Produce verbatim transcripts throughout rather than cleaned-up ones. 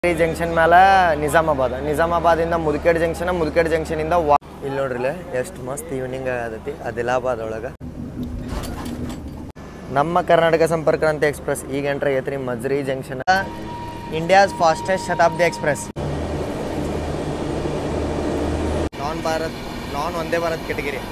Junction ಮೇಲೆ ನಿಜಾಮಾಬಾದ್ ನಿಜಾಮಾಬಾದಿಂದ Mudkhed junction Mudkhed ಜಂಕ್ಷನಿಂದ ವಾ ಇಲ್ಲಿ ನೋಡ್ರಿಲ್ಲ ಎಷ್ಟು ಮಸ್ತ್ ಈವ್ನಿಂಗ್ ಆಗತೈತಿ ಆದಿಲಾಬಾದ್ ಒಳಗೆ ನಮ್ಮ ಕರ್ನಾಟಕ ಸಂಪರ್ಕ ಕ್ರಾಂತಿ ಎಕ್ಸ್ಪ್ರೆಸ್ ಈಗ ಎಂಟ್ರ್ ಆಗೈತ್ರಿ Majri junction India's fastest Shatabdi express non Bharat non Vande Bharat category.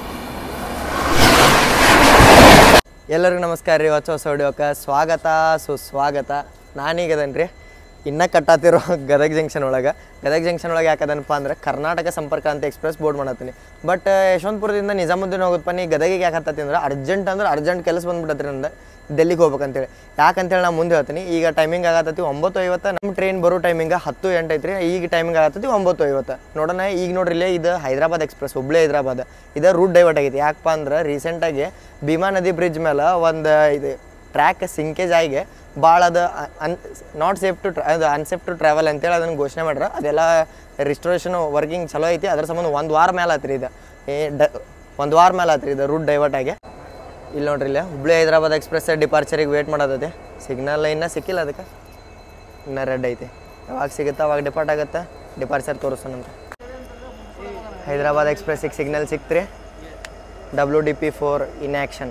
ಎಲ್ಲರಿಗೂ ನಮಸ್ಕಾರ ರೀ. ಹೊಸ ಹೊಸ ವಿಡಿಯೋಕ್ಕೆ ಸ್ವಾಗತ ಸುಸ್ವಾಗತ. ನಾನೀಗದನ್ ರೀ ಇನ್ನೂ ಕಟ್ಟಾತಿರೋ ಗದಗ ಜಂಕ್ಷನ್ ಒಳಗೆ ಗದಗ ಜಂಕ್ಷನ್ ಒಳಗೆ ಯಾಕದನಪ್ಪ ಅಂದ್ರೆ ಕರ್ನಾಟಕ ಸಂಪರ್ಕ ಕ್ರಾಂತಿ ಎಕ್ಸ್ಪ್ರೆಸ್ ಬೋರ್ಡ್ ಮಾಡತ್ತೀನಿ. ಬಟ್ ಯಶವಂತಪುರದಿಂದ ನಿಜಾಮುದ್ದೀನ್ ಹೋಗೋದಪ್ಪ ನೀ ಗದಗಿಗೆ ಯಾಕೆ ಹತ್ತತ್ತಿ ಅಂದ್ರೆ ಅರ್ಜೆಂಟ್ ಅಂದ್ರೆ ಅರ್ಜೆಂಟ್ ಕೆಲಸ ಬಂದ್ಬಿಟ್ಟತ್ರಿ ನಂದು ಡೆಲ್ಲಿಗೆ ಹೋಗ್ಬೇಕಂತೇಳಿ. ಯಾಕಂತೇಳಿ ನಾನು ಮುಂದೆ ಹೇಳ್ತೀನಿ. ಈಗ ಟೈಮಿಂಗ್ ಆಗತ್ತತಿ ಒಂಬತ್ತು ಐವತ್ತು. ನಮ್ಮ ಟ್ರೈನ್ ಬರೋ ಟೈಮಿಂಗ್ ಹತ್ತು ಎಂಟು ಐತ್ರಿ. ಈಗ ಟೈಮಿಂಗ್ ಆಗತ್ತತಿ ಒಂಬತ್ತು ಐವತ್ತು. ನೋಡೋಣ ಈಗ ನೋಡ್ರಿ ಇಲ್ಲೇ ಇದು ಹೈದರಾಬಾದ್ ಎಕ್ಸ್ಪ್ರೆಸ್ ಹುಬ್ಳಿ ಹೈದರಾಬಾದ್ ಇದು ರೂಟ್ ಡೈವರ್ಟ್ ಆಗೈತಿ. ಯಾಕಪ್ಪ ಅಂದ್ರೆ ರೀಸೆಂಟಾಗಿ ಭೀಮಾ ನದಿ ಬ್ರಿಡ್ಜ್ ಮೇಲೆ ಒಂದು ಇದು ಟ್ರ್ಯಾಕ್ ಸಿಂಕೇಜ್ ಆಗಿ ಭಾಳ ಅದು ಅನ್ ನಾಟ್ ಸೇಫ್ ಟು ಟ್ರಾ ಅದು ಅನ್ಸೇಫ್ ಟು ಟ್ರಾವೆಲ್ ಅಂತೇಳಿ ಅದನ್ನು ಘೋಷಣೆ ಮಾಡ್ರೆ ಅದೆಲ್ಲ ರಿಸ್ಟೋರೇಷನ್ ವರ್ಕಿಂಗ್ ಚಲೋ ಐತಿ. ಅದ್ರ ಸಂಬಂಧ ಒಂದು ವಾರ ಮೇಲೆ ಆತ್ರಿ ಇದು ಏ ಡ ಒಂದು ವಾರ ಮೇಲೆ ಆತ್ರಿ ಇದು ರೂಟ್ ಡೈವರ್ಟ್ ಆಗಿ. ಇಲ್ಲಿ ನೋಡ್ರಿ ಇಲ್ಲೇ ಹುಬ್ಳಿ ಹೈದರಾಬಾದ್ ಎಕ್ಸ್ಪ್ರೆಸ್ ಡಿಪಾರ್ಚರಿಗೆ ವೇಟ್ ಮಾಡೋದೈತಿ. ಸಿಗ್ನಲ್ ಇನ್ನೂ ಸಿಕ್ಕಿಲ್ಲ ಅದಕ್ಕೆ, ಇನ್ನೂ ರೆಡ್ ಐತಿ. ಯಾವಾಗ ಸಿಗುತ್ತೆ ಅವಾಗ ಡಿಪಾರ್ಟ್ ಆಗುತ್ತೆ. ಡಿಪಾರ್ಚರ್ ತೋರಿಸೋಣಂತ. ಹೈದರಾಬಾದ್ ಎಕ್ಸ್ಪ್ರೆಸ್ಸಿಗೆ ಸಿಗ್ನಲ್ ಸಿಕ್ತ್ರಿ. W D P four in action.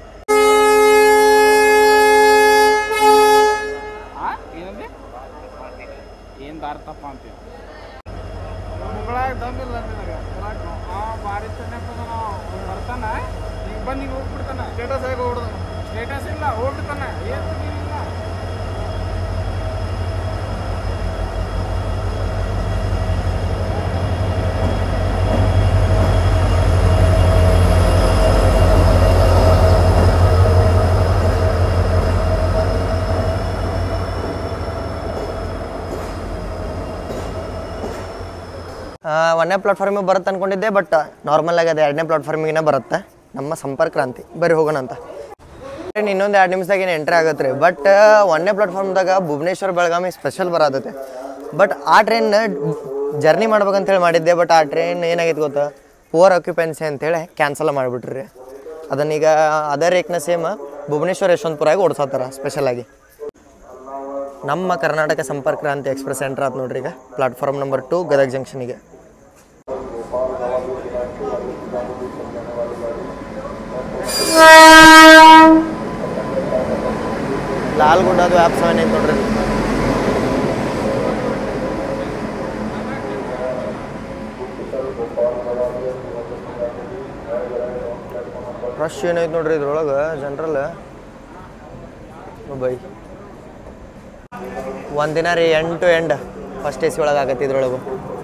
ಏನು ದಾರ್ತಪ್ಪ ಅಂತೀವಿ ಮುಗಳಾಗ ದಮ್ಮಿಲ್ಲ ನಿನಗೆ ಭಾರಿ ಚೆನ್ನಾಗಿ ಬರ್ತಾನೆ. ಈಗ ಬಂದು ಈಗ ಹೋಗ್ಬಿಡ್ತಾನೆ. ಸ್ಟೇಟಸ್ ಆಗಿ ಹೋಗ್ಬಿಡ್ತಾನೆ. ಸ್ಟೇಟಸ್ ಇಲ್ಲ ಹೋಗ್ಬಿಡ್ತಾನೆ. ಏನು ಇಲ್ಲ ಒಂದನೇ ಪ್ಲಾಟ್ಫಾರ್ಮಿಗೆ ಬರುತ್ತೆ ಅಂದ್ಕೊಂಡಿದ್ದೆ, ಬಟ್ ನಾರ್ಮಲ್ ಆಗಿ ಅದು ಎರಡನೇ ಪ್ಲಾಟ್ಫಾರ್ಮಿಗೆ ಬರುತ್ತೆ ನಮ್ಮ ಸಂಪರ್ಕ ಕ್ರಾಂತಿ. ಬರೀ ಹೋಗೋಣ ಅಂತ. ಇನ್ನೊಂದು ಎರಡು ನಿಮಿಷದಾಗ ಏನು ಎಂಟ್ರಿ ಆಗತ್ತೆ ರೀ. ಬಟ್ ಒಂದನೇ ಪ್ಲಾಟ್ಫಾರ್ಮ್ದಾಗ ಭುವನೇಶ್ವರ ಬೆಳಗಾವಿ ಸ್ಪೆಷಲ್ ಬರತೈತೆ. ಬಟ್ ಆ ಟ್ರೈನ್ ಜರ್ನಿ ಮಾಡ್ಬೇಕಂತೇಳಿ ಮಾಡಿದ್ದೆ. ಬಟ್ ಆ ಟ್ರೈನ್ ಏನಾಗೈತೆ ಗೊತ್ತಾ, ಪುವರ್ ಆಕ್ಯುಪೆನ್ಸಿ ಅಂತೇಳಿ ಕ್ಯಾನ್ಸಲ್ ಮಾಡಿಬಿಟ್ರಿ. ಅದನ್ನೀಗ ಅದೇ ರೇಕ್ನ ಸೇಮ್ ಭುವನೇಶ್ವರ ಯಶವಂತಪುರಾಗಿ ಓಡಿಸತ್ತಾರ ಸ್ಪೆಷಲಾಗಿ. ನಮ್ಮ ಕರ್ನಾಟಕ ಸಂಪರ್ಕ ಕ್ರಾಂತಿ ಎಕ್ಸ್ಪ್ರೆಸ್ ಎಂಟ್ರ್ ಆಯ್ತು ನೋಡ್ರಿ ಈಗ ಪ್ಲಾಟ್ಫಾರ್ಮ್ ನಂಬರ್ ಟು ಗದಗ ಜಂಕ್ಷನಿಗೆ. ಲಾಲ್ಗುಡ್ಡದು ಆ್ಯಪ್ ಸೆವೆನ್ ಐತೆ ನೋಡ್ರಿ. ರಶ್ ಏನೈತೆ ನೋಡ್ರಿ ಇದ್ರೊಳಗೆ ಜನರಲ್ ಬೈ. ಒಂದಿನ ರೀ end to end first A C ಒಳಗೆ ಆಗತ್ತೆ. ಇದ್ರೊಳಗು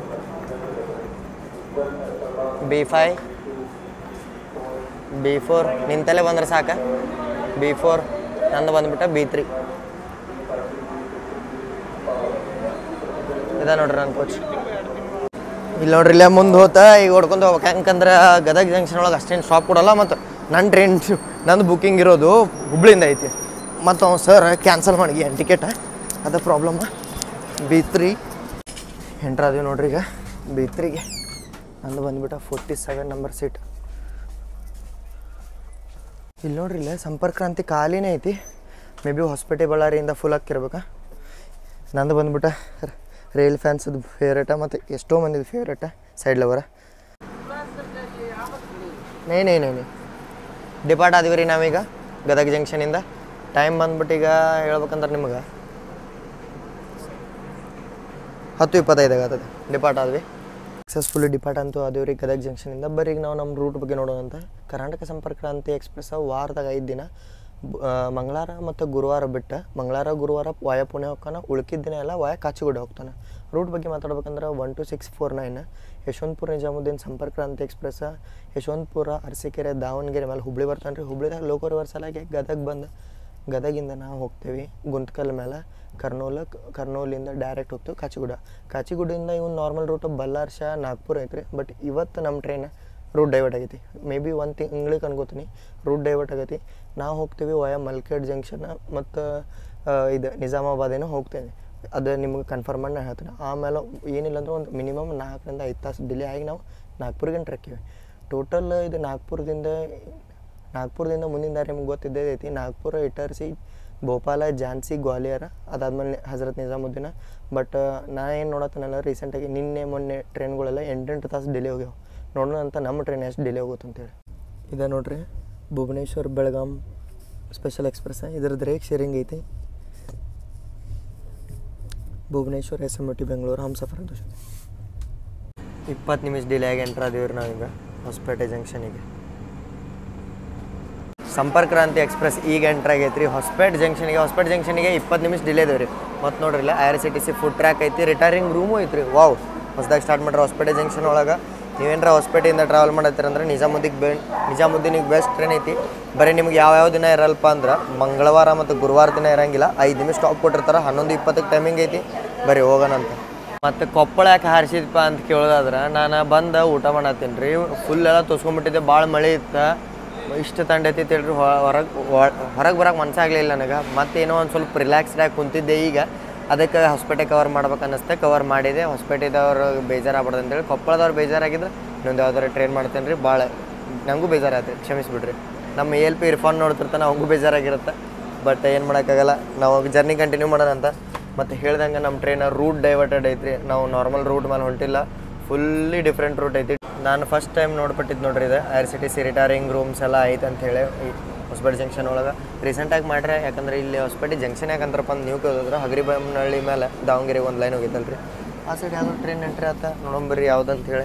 ಬಿ ಫೈ ಬಿ ಫೋರ್ ನಿಂತಲ್ಲೇ ಬಂದ್ರೆ ಸಾಕ. ಬಿ ಫೋರ್ ನಂದು ಬಂದ್ಬಿಟ್ಟ ಬಿ ತ್ರೀ. ಇದ ನೋಡ್ರಿ ನನ್ನ ಕೋಚ್. ಇಲ್ಲಿ ನೋಡ್ರಿ ಇಲ್ಲೇ ಮುಂದೆ ಹೋತ ಈಗ ಹೊಡ್ಕೊಂಡು ಹೋಗ್ಬೇಕು. ಯಾಕಂದ್ರೆ ಗದಗ ಜಂಕ್ಷನ್ ಒಳಗೆ ಅಷ್ಟೇನು ಸ್ಟಾಪ್ ಕೊಡೋಲ್ಲ. ಮತ್ತು ನನ್ನ ಟ್ರೈನ್ ನಂದು ಬುಕ್ಕಿಂಗ್ ಇರೋದು ಹುಬ್ಳಿಯಿಂದ ಐತಿ. ಮತ್ತು ಅವ್ನು ಸರ್ ಕ್ಯಾನ್ಸಲ್ ಮಾಡಿ ಏನು ಟಿಕೆಟ್ ಅದು ಪ್ರಾಬ್ಲಮ್. ಬಿ ತ್ರೀ ಎಂಟ್ರ್ ಅದೀವಿ ನೋಡ್ರಿ ಈಗ ಬಿ ತ್ರೀಗೆ. ನಂದು ಬಂದುಬಿಟ್ಟ ಫೋರ್ಟಿ ಸೆವೆನ್ ನಂಬರ್ ಸೀಟ್. ಇಲ್ಲಿ ನೋಡ್ರಿ ಇಲ್ಲೇ ಸಂಪರ್ಕ ಕ್ರಾಂತಿ ಖಾಲಿನೇ ಐತಿ. ಮೇ ಬಿ ಹಾಸ್ಪಿಟಲ್ ಬಳ್ಳಾರಿಯಿಂದ ಫುಲ್ ಹಾಕಿರ್ಬೇಕಾ. ನಂದು ಬಂದುಬಿಟ್ಟ ರೈಲ್ ಫ್ಯಾನ್ಸದು ಫೇವ್ರೇಟ ಮತ್ತು ಎಷ್ಟೋ ಮಂದಿದು ಫೇವ್ರೇಟ ಸೈಡ್ ಲವರ. ನೇ ನೇ ನೇ ಡಿಪಾರ್ಟ್ ಆದಿವಿ ರೀ ನಾವೀಗ ಗದಗ ಜಂಕ್ಷನಿಂದ. ಟೈಮ್ ಬಂದ್ಬಿಟ್ಟು ಈಗ ಹೇಳ್ಬೇಕಂದ್ರೆ ನಿಮ್ಗೆ ಹತ್ತು ಇಪ್ಪತ್ತೈದಾಗ ಆಗ್ತದೆ. ಡಿಪಾರ್ಟ್ ಆದ್ವಿ ಸಕ್ಸಸ್ಫುಲಿ ಡಿಪಾರ್ಟ್ ಅಂತೂ ಆದೀವಿ ರೀ ಗದಗ ಜಂಕ್ಷನಿಂದ. ಬರೀ ಈಗ ನಾವು ನಮ್ಮ ರೂಟ್ ಬಗ್ಗೆ ನೋಡೋಣಂತ. ಕರ್ನಾಟಕ ಸಂಪರ್ಕ ಕ್ರಾಂತಿ ಎಕ್ಸ್ಪ್ರೆಸ್ ವಾರದಾಗ ಐದು ದಿನ ಮಂಗಳವಾರ ಮತ್ತು ಗುರುವಾರ ಬಿಟ್ಟು ಮಂಗಳವಾರ ಗುರುವಾರ ವಾಯ ಪುಣೆ ಹೋಗ್ತಾನೆ. ಉಳ್ಕಿದ ದಿನ ಎಲ್ಲ ವಾಯ ಕಾಚಿಗುಡ್ಡ ಹೋಗ್ತಾನೆ. ರೂಟ್ ಬಗ್ಗೆ ಮಾತಾಡ್ಬೇಕಂದ್ರೆ one two six four nine Yesvantpur Nizamuddin Sampark Kranti express Yeshwanthpur Arsikere Davanagere ಮೇಲೆ ಹುಬ್ಳಿ ಬರ್ತಾನೆ ರೀ. ಹುಬ್ಳಿದಾಗ ಲೋಕಲ್ ರಿವರ್ಸಲಾಗಿ ಗದಗ ಬಂದು ಗದಗಿಂದ ನಾವು ಹೋಗ್ತೇವೆ ಗುಂತ್ಕಲ್ ಮೇಲೆ ಕರ್ನೂಲ್. ಕರ್ನೂಲಿಂದ ಡೈರೆಕ್ಟ್ ಹೋಗ್ತೇವೆ ಕಾಚಿಗುಡ. ಕಾಚಿಗುಡ್ಡದಿಂದ ಇವ್ನು ನಾರ್ಮಲ್ ರೂಟ್ ಬಲ್ಲಾರ್ಷ ನಾಗ್ಪುರ ಐತ್ರಿ. ಬಟ್ ಇವತ್ತು ನಮ್ಮ ಟ್ರೈನ್ ರೂಟ್ ಡೈವರ್ಟ್ ಆಗೈತಿ. ಮೇ ಬಿ ಒಂದು ತಿಂಗಳಿಗೆ ಅನ್ಕೋತೀನಿ ರೂಟ್ ಡೈವರ್ಟ್ ಆಗೈತಿ. ನಾವು ಹೋಗ್ತೀವಿ ವಯ ಮಲ್ಕೇಡ್ ಜಂಕ್ಷನ್ ಮತ್ತು ಇದು ನಿಜಾಮಾಬಾದೇನೋ ಹೋಗ್ತೇನೆ. ಅದು ನಿಮ್ಗೆ ಕನ್ಫರ್ಮ್ ಮಾಡಿ ನಾನು ಹೇಳ್ತೀನಿ. ಆಮೇಲೆ ಏನಿಲ್ಲ ಅಂದ್ರೆ ಒಂದು ಮಿನಿಮಮ್ ನಾಲ್ಕರಿಂದ ಐದು ತಾಸು ಡಿಲೇ ಆಗಿ ನಾವು ನಾಗ್ಪುರ್ಗೆ ಟ್ರಕ್ಕಿವಿ. ಟೋಟಲ್ ಇದು ನಾಗ್ಪುರದಿಂದ ನಾಗ್ಪುರದಿಂದ ಮುಂದಿನ ದಾರಿ ನಿಮ್ಗೆ ಗೊತ್ತಿದ್ದೇ ಐತಿ. ನಾಗ್ಪುರ ಇಟರ್ಸಿ ಭೋಪಾಲ ಝಾನ್ಸಿ ಗ್ವಾಲಿಯರ ಅದಾದ್ಮೇಲೆ ಹಜರತ್ ನಿಜಾಮುದ್ದೀನ. ಬಟ್ ನಾ ಏನು ನೋಡತ್ತನಲ್ಲ ರೀಸೆಂಟಾಗಿ ನಿನ್ನೆ ಮೊನ್ನೆ ಟ್ರೈನ್ಗಳೆಲ್ಲ ಎಂಟೆಂಟು ತಾಸು ಡಿಲೇ ಹೋಗ್ಯಾವ. ನೋಡೋಣ ಅಂತ ನಮ್ಮ ಟ್ರೈನ್ ಎಷ್ಟು ಡಿಲೇ ಹೋಗುತ್ತೆ ಅಂತೇಳಿ. ಇದೆ ನೋಡ್ರಿ ಭುವನೇಶ್ವರ್ ಬೆಳಗಾಂ ಸ್ಪೆಷಲ್ ಎಕ್ಸ್ಪ್ರೆಸ್. ಇದ್ರದ್ದು ರೇಕ್ ಶೇರಿಂಗ್ ಐತಿ. Bhubaneswar S M T Bengaluru Humsafar ಅಂತ ಇಪ್ಪತ್ತು ನಿಮಿಷ ಡಿಲೇ ಆಗಿ ಎಂಟ್ರ್ ಆದೀವಿ ರೀ ನಾವೀಗ ಹೊಸಪೇಟೆ ಜಂಕ್ಷನಿಗೆ. ಸಂಪರ್ಕ್ ಕ್ರಾಂತಿ ಎಕ್ಸ್ಪ್ರೆಸ್ ಈಗ ಎಂಟ್ರ್ ಆಗೈತೆ ರೀ ಹೊಸಪೇಟೆ ಜಂಕ್ಷನಿಗೆ. ಹೊಸಪೇಟೆ ಜಂಕ್ಷನಿಗೆ ಇಪ್ಪತ್ತು ನಿಮಿಷ ಡಿಲೇ ಇದೇವೆ ರೀ. ಮತ್ತು ನೋಡ್ರಿಲ್ಲ I R C T C food track ಐತಿ, ರಿಟೈರಿಂಗ್ ರೂಮು ಐತ್ರಿ. ವಾವ್, ಹೊಸದಾಗಿ ಸ್ಟಾರ್ಟ್ ಮಾಡ್ರಿ ಹೊಸಪೇಟೆ ಜಂಕ್ಷನ್ ಒಳಗೆ. ನೀವೇನಾರ ಹೊಸಪೇಟೆಯಿಂದ ಟ್ರಾವೆಲ್ ಮಾಡತ್ತೀರಂದ್ರೆ ನಿಜಾಮುದ್ದೀಗೆ ಬೆ ನಿಜಾಮುದ್ದೀನಿಗೆ ಬೆಸ್ಟ್ ಟ್ರೈನ್ ಐತಿ. ಬರೀ ನಿಮ್ಗೆ ಯಾವ್ಯಾವ ದಿನ ಇರಲ್ಪ ಅಂದ್ರೆ ಮಂಗಳವಾರ ಮತ್ತು ಗುರುವಾರ ದಿನ ಇರಂಗಿಲ್ಲ. ಐದು ನಿಮಿಷ ಸ್ಟಾಪ್ ಕೊಟ್ಟಿರ್ತಾರೆ. ಹನ್ನೊಂದು ಇಪ್ಪತ್ತಕ್ಕೆ ಟೈಮಿಂಗ್ ಐತಿ. ಬರೀ ಹೋಗೋಣ ಅಂತ. ಮತ್ತು ಕೊಪ್ಪಳ ಯಾಕೆ ಹಾರಿಸಿದಪ್ಪ ಅಂತ ಕೇಳೋದಾದ್ರೆ ನಾನು ಬಂದು ಊಟ ಮಾಡತ್ತೀನಿ ರೀ. ಫುಲ್ ಎಲ್ಲ ತೋಸ್ಕೊಂಡ್ಬಿಟ್ಟಿದ್ದೆ. ಭಾಳ ಮಳೆ ಇತ್ತು, ಇಷ್ಟು ತಂಡ ಐತಿ ಹೇಳ್ರಿ. ಹೊರಗೆ ಹೊರಗೆ ಬರೋಕೆ ಮನಸ್ಸಾಗಲಿಲ್ಲ ನನಗೆ. ಮತ್ತೇನೋ ಒಂದು ಸ್ವಲ್ಪ ರಿಲ್ಯಾಕ್ಸ್ಡಾಗಿ ಕುಂತಿದ್ದೆ. ಈಗ ಅದಕ್ಕೆ ಹೊಸಪೇಟೆ ಕವರ್ ಮಾಡ್ಬೇಕು ಅನ್ನಿಸ್ತೆ, ಕವರ್ ಮಾಡಿದೆ. ಹೊಸಪೇಟೆದವ್ರು ಬೇಜಾರಾಗ್ಬಾರ್ದು ಅಂತೇಳಿ ಕೊಪ್ಪಳದವ್ರು ಬೇಜಾರಾಗಿದ್ರೆ ಇನ್ನೊಂದು ಯಾವ್ದಾರು ಟ್ರೈನ್ ಮಾಡ್ತೇನೆ ರೀ. ಭಾಳ ನನಗೂ ಬೇಜಾರಾಯ್ತು, ಕ್ಷಮಿಸ್ಬಿಡ್ರಿ. ನಮ್ಮ ಎ ಎಲ್ ಪಿ ಇರ್ಫಾನ್ ನೋಡ್ತಿರ್ತಾನೆ, ಅವಂಗೂ ಬೇಜಾರಾಗಿರುತ್ತೆ. ಬಟ್ ಏನು ಮಾಡೋಕ್ಕಾಗಲ್ಲ, ನಾವು ಜರ್ನಿ ಕಂಟಿನ್ಯೂ ಮಾಡೋಣ ಅಂತ. ಮತ್ತು ಹೇಳ್ದಂಗೆ ನಮ್ಮ ಟ್ರೈನ್ ರೂಟ್ ಡೈವರ್ಟೆಡ್ ಐತ್ರಿ. ನಾವು ನಾರ್ಮಲ್ ರೂಟ್ ಮೇಲೆ ಹೊಂಟಿಲ್ಲ, ಫುಲ್ಲಿ ಡಿಫ್ರೆಂಟ್ ರೂಟ್ ಐತಿ. ನಾನು ಫಸ್ಟ್ ಟೈಮ್ ನೋಡ್ಬಿಟ್ಟಿದ್ದು ನೋಡ್ರಿ ಇದು I R C T C retiring rooms ಎಲ್ಲ ಐತೆ ಅಂಥೇಳಿ ಈ ಹೊಸಪೇಟೆ ಜಂಕ್ಷನ್ ಒಳಗೆ ರೀಸೆಂಟಾಗಿ ಮಾಡ್ರೆ. ಯಾಕಂದ್ರೆ ಇಲ್ಲಿ ಹೊಸಪೇಟೆ ಜಂಕ್ಷನ್ ಯಾಕಂದ್ರಪ್ಪ ಅಂತ ನೀವು ಕೇಳಿದ್ರೆ ಹಗರಿಬೊಮ್ಮನಹಳ್ಳಿ ಮೇಲೆ ದಾವಣಗೆರೆಗೆ ಒಂದು ಲೈನ್ ಹೋಗಿತ್ತಲ್ಲ ರೀ, ಆ ಸೈಡ್ ಯಾವುದೋ ಟ್ರೈನ್ ಎಂಟ್ರಿ ಆತ ನೋಡಂಬರ್ರಿ ಯಾವುದಂತೇಳಿ.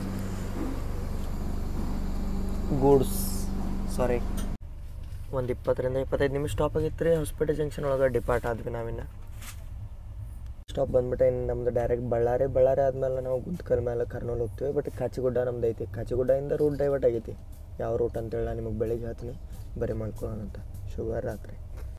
ಗೂಡ್ಸ್ ಸಾರಿ ಒಂದು ಇಪ್ಪತ್ತರಿಂದ ಇಪ್ಪತ್ತೈದು ನಿಮಿಷ ಸ್ಟಾಪ್ ಆಗಿತ್ತು ರೀ ಹೊಸಪೇಟೆ ಜಂಕ್ಷನ್ ಒಳಗೆ. ಡಿಪಾರ್ಟ್ ಆದ್ವಿ ನಾವಿನ್ನು. ಸ್ಟಾಪ್ ಬಂದ್ಬಿಟ್ಟು ಇನ್ನು ನಮ್ದು ಡೈರೆಕ್ಟ್ ಬಳ್ಳಾರಿ. ಬಳ್ಳಾರಿ ಆದಮೇಲೆ ನಾವು ಗುಂತ್ಕಲ್ ಮೇಲೆ ಕರ್ನೂಲ್ ಹೋಗ್ತೀವಿ. ಬಟ್ ಕಾಚಿಗುಡ್ಡ ನಮ್ದು ಐತಿ. ಕಾಚಿಗುಡ್ಡದಿಂದ ರೂಟ್ ಡೈವರ್ಟ್ ಆಗೈತಿ. ಯಾವ ರೂಟ್ ಅಂತೇಳಿ ನಾನು ನಿಮಗೆ ಬೆಳಿಗ್ಗೆ ಹೇಳ್ತೀನಿ. ಬರೀ ಮಾಡ್ಕೊಳ್ಳೋಣ ಅಂತ. ಶುಭ ರಾತ್ರಿ.